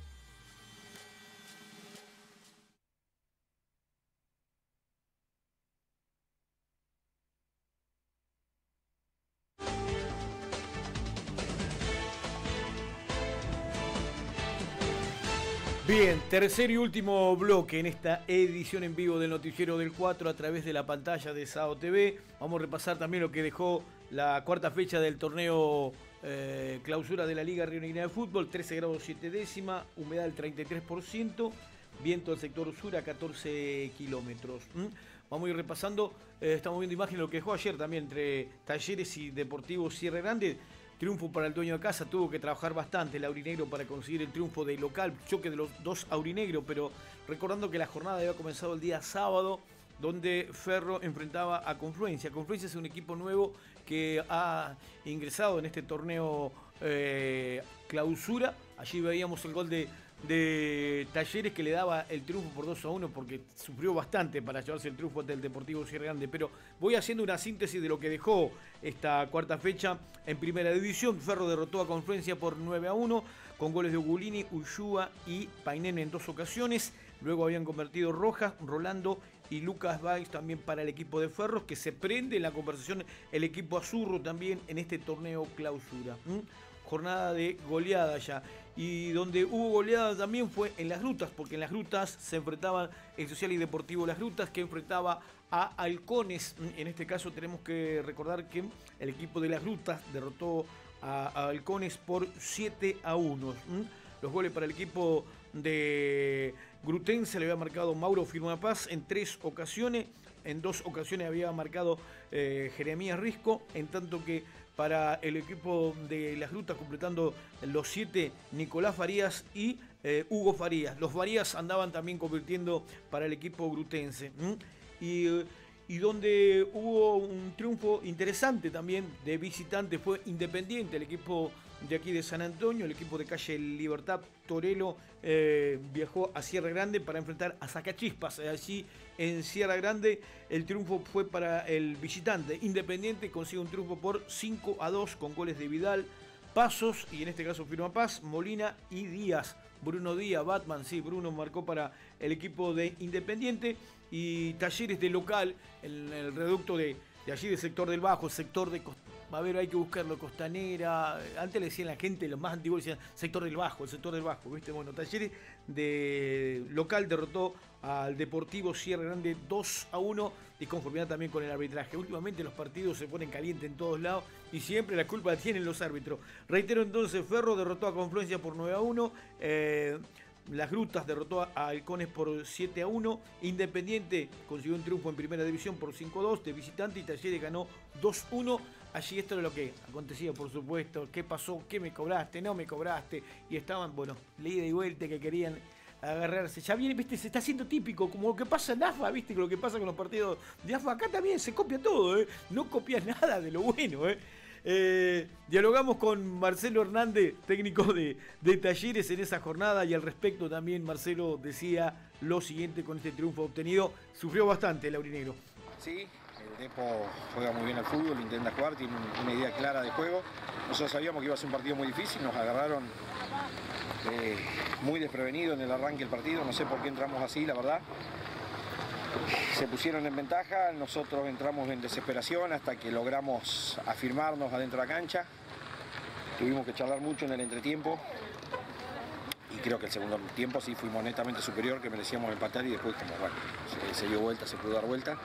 Bien, tercer y último bloque en esta edición en vivo del Noticiero del 4 a través de la pantalla de SAO TV. Vamos a repasar también lo que dejó la cuarta fecha del torneo clausura de la Liga Río Negro de Fútbol. 13 grados 7 décimas, humedad del 33%, viento del sector sur a 14 kilómetros. Vamos a ir repasando, estamos viendo imágenes de lo que dejó ayer también entre Talleres y Deportivo Sierra Grande. Triunfo para el dueño de casa, tuvo que trabajar bastante el aurinegro para conseguir el triunfo de local, choque de los dos aurinegros, pero recordando que la jornada había comenzado el día sábado, donde Ferro enfrentaba a Confluencia. Confluencia es un equipo nuevo que ha ingresado en este torneo clausura. Allí veíamos el gol de Talleres que le daba el triunfo por 2-1 porque sufrió bastante para llevarse el triunfo ante el Deportivo Sierra Grande, pero voy haciendo una síntesis de lo que dejó esta cuarta fecha en primera división. Ferro derrotó a Confluencia por 9-1 con goles de Ugulini, Ushua y Painén en 2 ocasiones. Luego habían convertido Rojas, Rolando y Lucas Valls también para el equipo de Ferros, que se prende en la conversación el equipo Azurro también en este torneo clausura. Jornada de goleada ya. Y donde hubo goleada también fue en Las Grutas, porque en Las Grutas se enfrentaban el Social y Deportivo Las Grutas, que enfrentaba a Halcones. En este caso tenemos que recordar que el equipo de Las Grutas derrotó a Halcones por 7-1. Los goles para el equipo de Grutense le había marcado Mauro Firmapaz en 3 ocasiones. En 2 ocasiones había marcado Jeremías Risco, en tanto que para el equipo de Las Grutas, completando los 7, Nicolás Farías y Hugo Farías. Los Farías andaban también convirtiendo para el equipo grutense. Y donde hubo un triunfo interesante también de visitante fue Independiente, el equipo de aquí de San Antonio, el equipo de calle Libertad Torelo viajó a Sierra Grande para enfrentar a Sacachispas. Allí en Sierra Grande el triunfo fue para el visitante. Independiente consigue un triunfo por 5-2 con goles de Vidal, Pasos y en este caso Firmapaz, Molina y Díaz. Bruno Díaz, Batman, sí, Bruno marcó para el equipo de Independiente. Y Talleres de local, en el reducto de allí del sector del Bajo, sector de... A ver, hay que buscarlo, Costanera. Antes le decían la gente, los más antiguos decían sector del Bajo, ¿viste? Bueno, Talleres de local derrotó al Deportivo Sierra Grande 2-1 y conformidad también con el arbitraje. Últimamente los partidos se ponen calientes en todos lados y siempre la culpa la tienen los árbitros. Reitero entonces, Ferro derrotó a Confluencia por 9-1. Las Grutas derrotó a Halcones por 7-1. Independiente consiguió un triunfo en primera división por 5-2 de visitante y Talleres ganó 2-1. Allí esto es lo que acontecía, por supuesto. ¿Qué pasó? ¿Qué me cobraste? ¿No me cobraste? Y estaban, bueno, de ida y vuelta que querían agarrarse. Ya viene, viste, se está haciendo típico, como lo que pasa en AFA, viste, con lo que pasa con los partidos de AFA. Acá también se copia todo, no copia nada de lo bueno, dialogamos con Marcelo Hernández, técnico de Talleres en esa jornada, y al respecto también Marcelo decía lo siguiente con este triunfo obtenido. Sufrió bastante el aurinegro. Sí, el Depo juega muy bien al fútbol, intenta jugar, tiene una idea clara de juego. Nosotros sabíamos que iba a ser un partido muy difícil, nos agarraron muy desprevenidos en el arranque del partido, no sé por qué entramos así, la verdad. Se pusieron en ventaja, nosotros entramos en desesperación hasta que logramos afirmarnos adentro de la cancha. Tuvimos que charlar mucho en el entretiempo y creo que el segundo tiempo sí fuimos netamente superior, que merecíamos empatar, y después, como bueno, se dio vuelta, se pudo dar vuelta.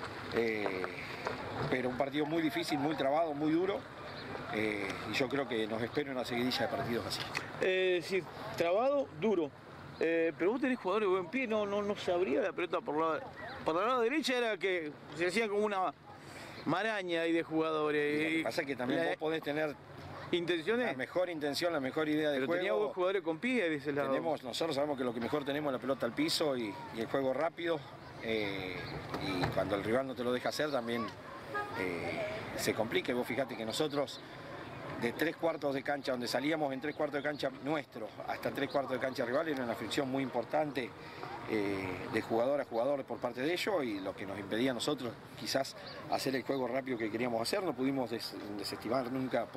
Pero un partido muy difícil, muy trabado, muy duro, y yo creo que nos espera una seguidilla de partidos así. Sí, trabado, duro. Pero vos tenés jugadores de buen pie, no se abría la pelota por la lado derecha, era que se hacía como una maraña ahí de jugadores. Lo que pasa es que también vos podés tener intenciones, la mejor intención, la mejor idea de juego. Pero tenía vos jugadores con pie de ese lado. Nosotros sabemos que lo que mejor tenemos es la pelota al piso y el juego rápido. Y cuando el rival no te lo deja hacer también se complica. Y vos fijate que nosotros, de 3/4 de cancha, donde salíamos en 3/4 de cancha nuestro hasta 3/4 de cancha rival, era una fricción muy importante de jugador a jugador por parte de ellos, y lo que nos impedía a nosotros quizás hacer el juego rápido que queríamos hacer. No pudimos desestabilizar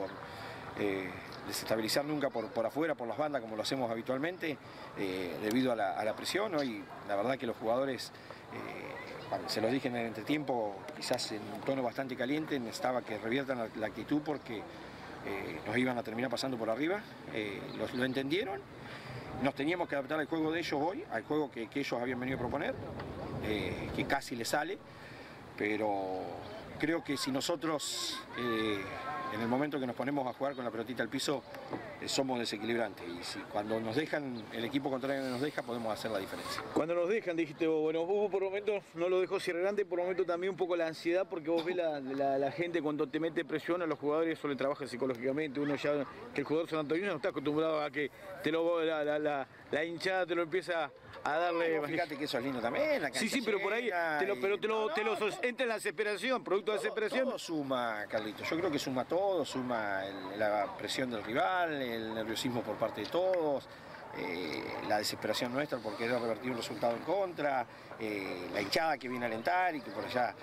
nunca por afuera, por las bandas, como lo hacemos habitualmente, debido a la presión, ¿no? Y la verdad que los jugadores, se los dije en el entretiempo, quizás en un tono bastante caliente, necesitaba que reviertan la actitud porque nos iban a terminar pasando por arriba. Lo entendieron. Nos teníamos que adaptar al juego de ellos hoy, al juego que ellos habían venido a proponer, que casi les sale, pero creo que si nosotros en el momento que nos ponemos a jugar con la pelotita al piso somos desequilibrantes, y si cuando nos dejan, el equipo contrario nos deja, podemos hacer la diferencia. Cuando nos dejan, dijiste vos, bueno, hubo por momentos, no lo dejó Sierra Grande, por momentos también un poco la ansiedad, porque vos ves la gente cuando te mete presión, a los jugadores eso le trabaja psicológicamente. Uno ya, que el jugador sanantoniano no está acostumbrado a que la hinchada te lo empieza a darle. No, fíjate que eso es lindo también, la cancha sí, pero por ahí te lo entra en la desesperación, producto de desesperación. Todo suma, Carlito, yo creo que suma todo, suma la presión del rival, el nerviosismo por parte de todos, la desesperación nuestra por querer revertir un resultado en contra, la hinchada que viene a alentar y que por allá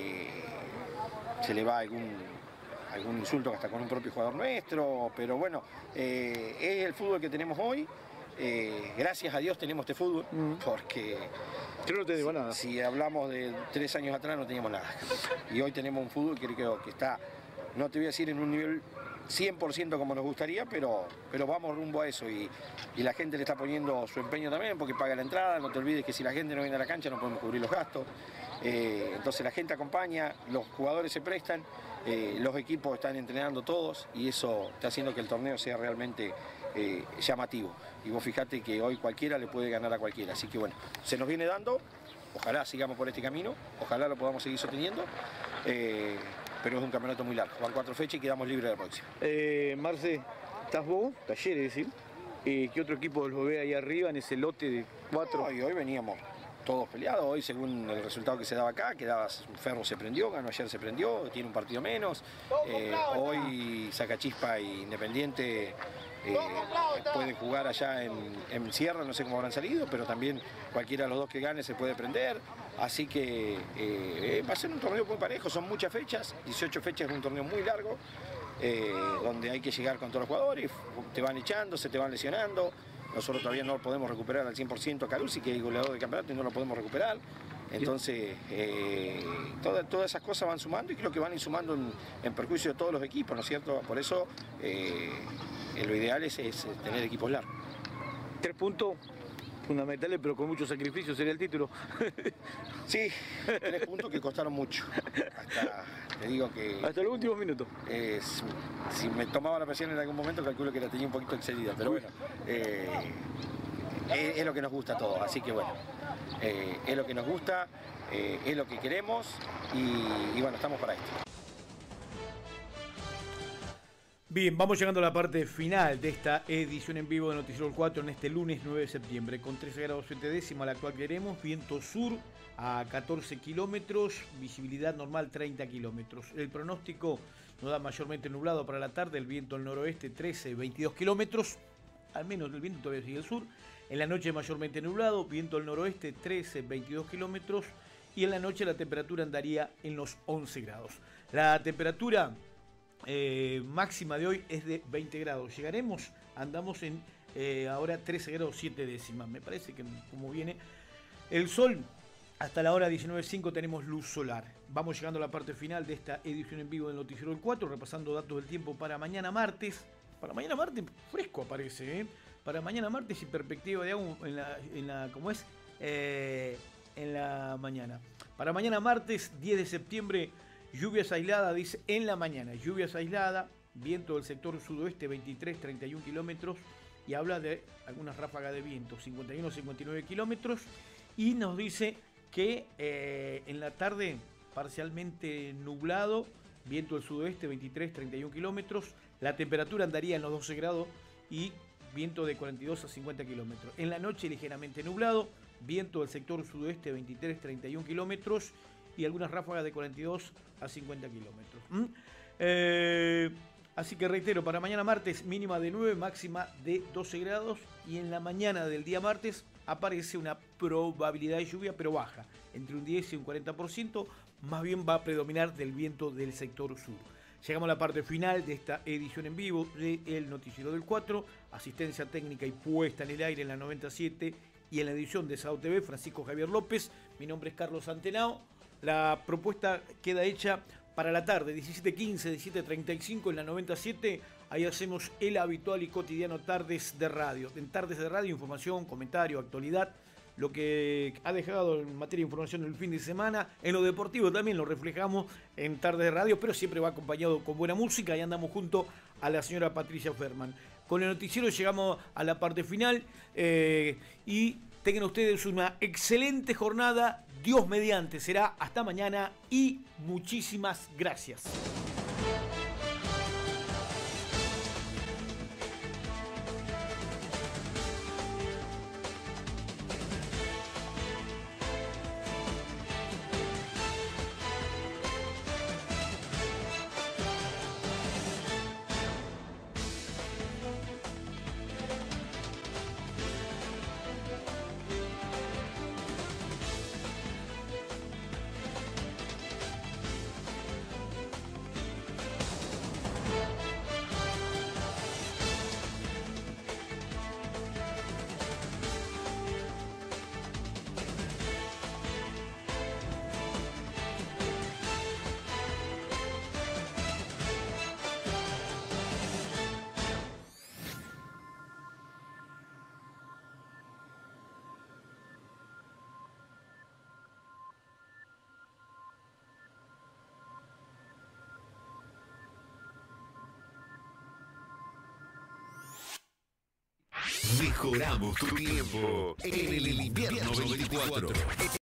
se le va algún insulto hasta con un propio jugador nuestro, pero bueno, es el fútbol que tenemos hoy. Gracias a Dios tenemos este fútbol, porque no te digo nada. Si hablamos de 3 años atrás no teníamos nada, y hoy tenemos un fútbol que creo que está, no te voy a decir en un nivel 100% como nos gustaría, pero vamos rumbo a eso, y la gente le está poniendo su empeño también, porque paga la entrada. No te olvides que si la gente no viene a la cancha no podemos cubrir los gastos, entonces la gente acompaña, los jugadores se prestan, los equipos están entrenando todos, y eso está haciendo que el torneo sea realmente llamativo. Y vos fijate que hoy cualquiera le puede ganar a cualquiera, así que bueno, se nos viene dando, ojalá sigamos por este camino, ojalá lo podamos seguir sosteniendo, pero es un campeonato muy largo, van 4 fechas y quedamos libres de la próxima. Marce, ¿estás vos? Talleres, decir. ¿Qué otro equipo los ve ahí arriba en ese lote de 4? No, y hoy veníamos todos peleados, hoy según el resultado que se daba acá, Ferro se prendió, ganó ayer, se prendió, tiene un partido menos, hoy Sacachispa e Independiente pueden jugar allá en Sierra, no sé cómo habrán salido, pero también cualquiera de los dos que gane se puede prender, así que va a ser un torneo muy parejo, son muchas fechas, 18 fechas, es un torneo muy largo, donde hay que llegar con todos los jugadores, te van echando, se te van lesionando. Nosotros todavía no podemos recuperar al 100% a Carusi, que es el goleador del campeonato, y no lo podemos recuperar. Entonces, todas esas cosas van sumando, y creo que van ir sumando en perjuicio de todos los equipos, ¿no es cierto? Por eso, lo ideal es tener equipos largos. 3 puntos fundamentales, pero con mucho sacrificio, sería el título. Sí, 3 puntos que costaron mucho. Te digo que... Hasta los últimos minutos. Si me tomaba la presión en algún momento, calculo que la tenía un poquito excedida, pero bueno. es lo que nos gusta a todos, así que bueno, es lo que nos gusta, es lo que queremos y bueno, estamos para esto. Bien, vamos llegando a la parte final de esta edición en vivo de Noticiero El 4 en este lunes 9 de septiembre. Con 13 grados 7 décimas la actual queremos, viento sur a 14 kilómetros, visibilidad normal 30 kilómetros. El pronóstico nos da mayormente nublado para la tarde, el viento al noroeste 13-22 kilómetros, al menos el viento todavía sigue al sur. En la noche mayormente nublado, viento al noroeste 13-22 kilómetros y en la noche la temperatura andaría en los 11 grados. La temperatura máxima de hoy es de 20 grados. Llegaremos, andamos en ahora 13 grados 7 décimas. Me parece que como viene el sol, hasta la hora 19:05 tenemos luz solar. Vamos llegando a la parte final de esta edición en vivo del Noticiero del 4, repasando datos del tiempo para mañana martes. Para mañana martes fresco aparece, Para mañana martes y perspectiva de agua en la mañana. Para mañana martes 10 de septiembre, lluvias aisladas, dice en la mañana, lluvias aisladas, viento del sector sudoeste 23-31 kilómetros y habla de algunas ráfagas de viento 51-59 kilómetros y nos dice que en la tarde parcialmente nublado, viento del sudoeste 23-31 kilómetros, la temperatura andaría en los 12 grados y viento de 42 a 50 kilómetros. En la noche ligeramente nublado, viento del sector sudoeste 23-31 kilómetros y algunas ráfagas de 42 a 50 kilómetros. Así que reitero, para mañana martes mínima de 9, máxima de 12 grados y en la mañana del día martes aparece una probabilidad de lluvia pero baja, entre un 10 y un 40%, más bien va a predominar del viento del sector sur. Llegamos a la parte final de esta edición en vivo de El Noticiero del 4, asistencia técnica y puesta en el aire en la 97 y en la edición de SAO TV, Francisco Javier López. Mi nombre es Carlos Antenao. La propuesta queda hecha para la tarde, 17:15, 17:35 en la 97. Ahí hacemos el habitual y cotidiano Tardes de Radio. En Tardes de Radio, información, comentario, actualidad, lo que ha dejado en materia de información el fin de semana. En lo deportivo también lo reflejamos en Tardes de Radio, pero siempre va acompañado con buena música y andamos junto a la señora Patricia Ferman. Con el noticiero llegamos a la parte final y tengan ustedes una excelente jornada. Dios mediante, será hasta mañana y muchísimas gracias. Mejoramos tu tiempo en el invierno 24.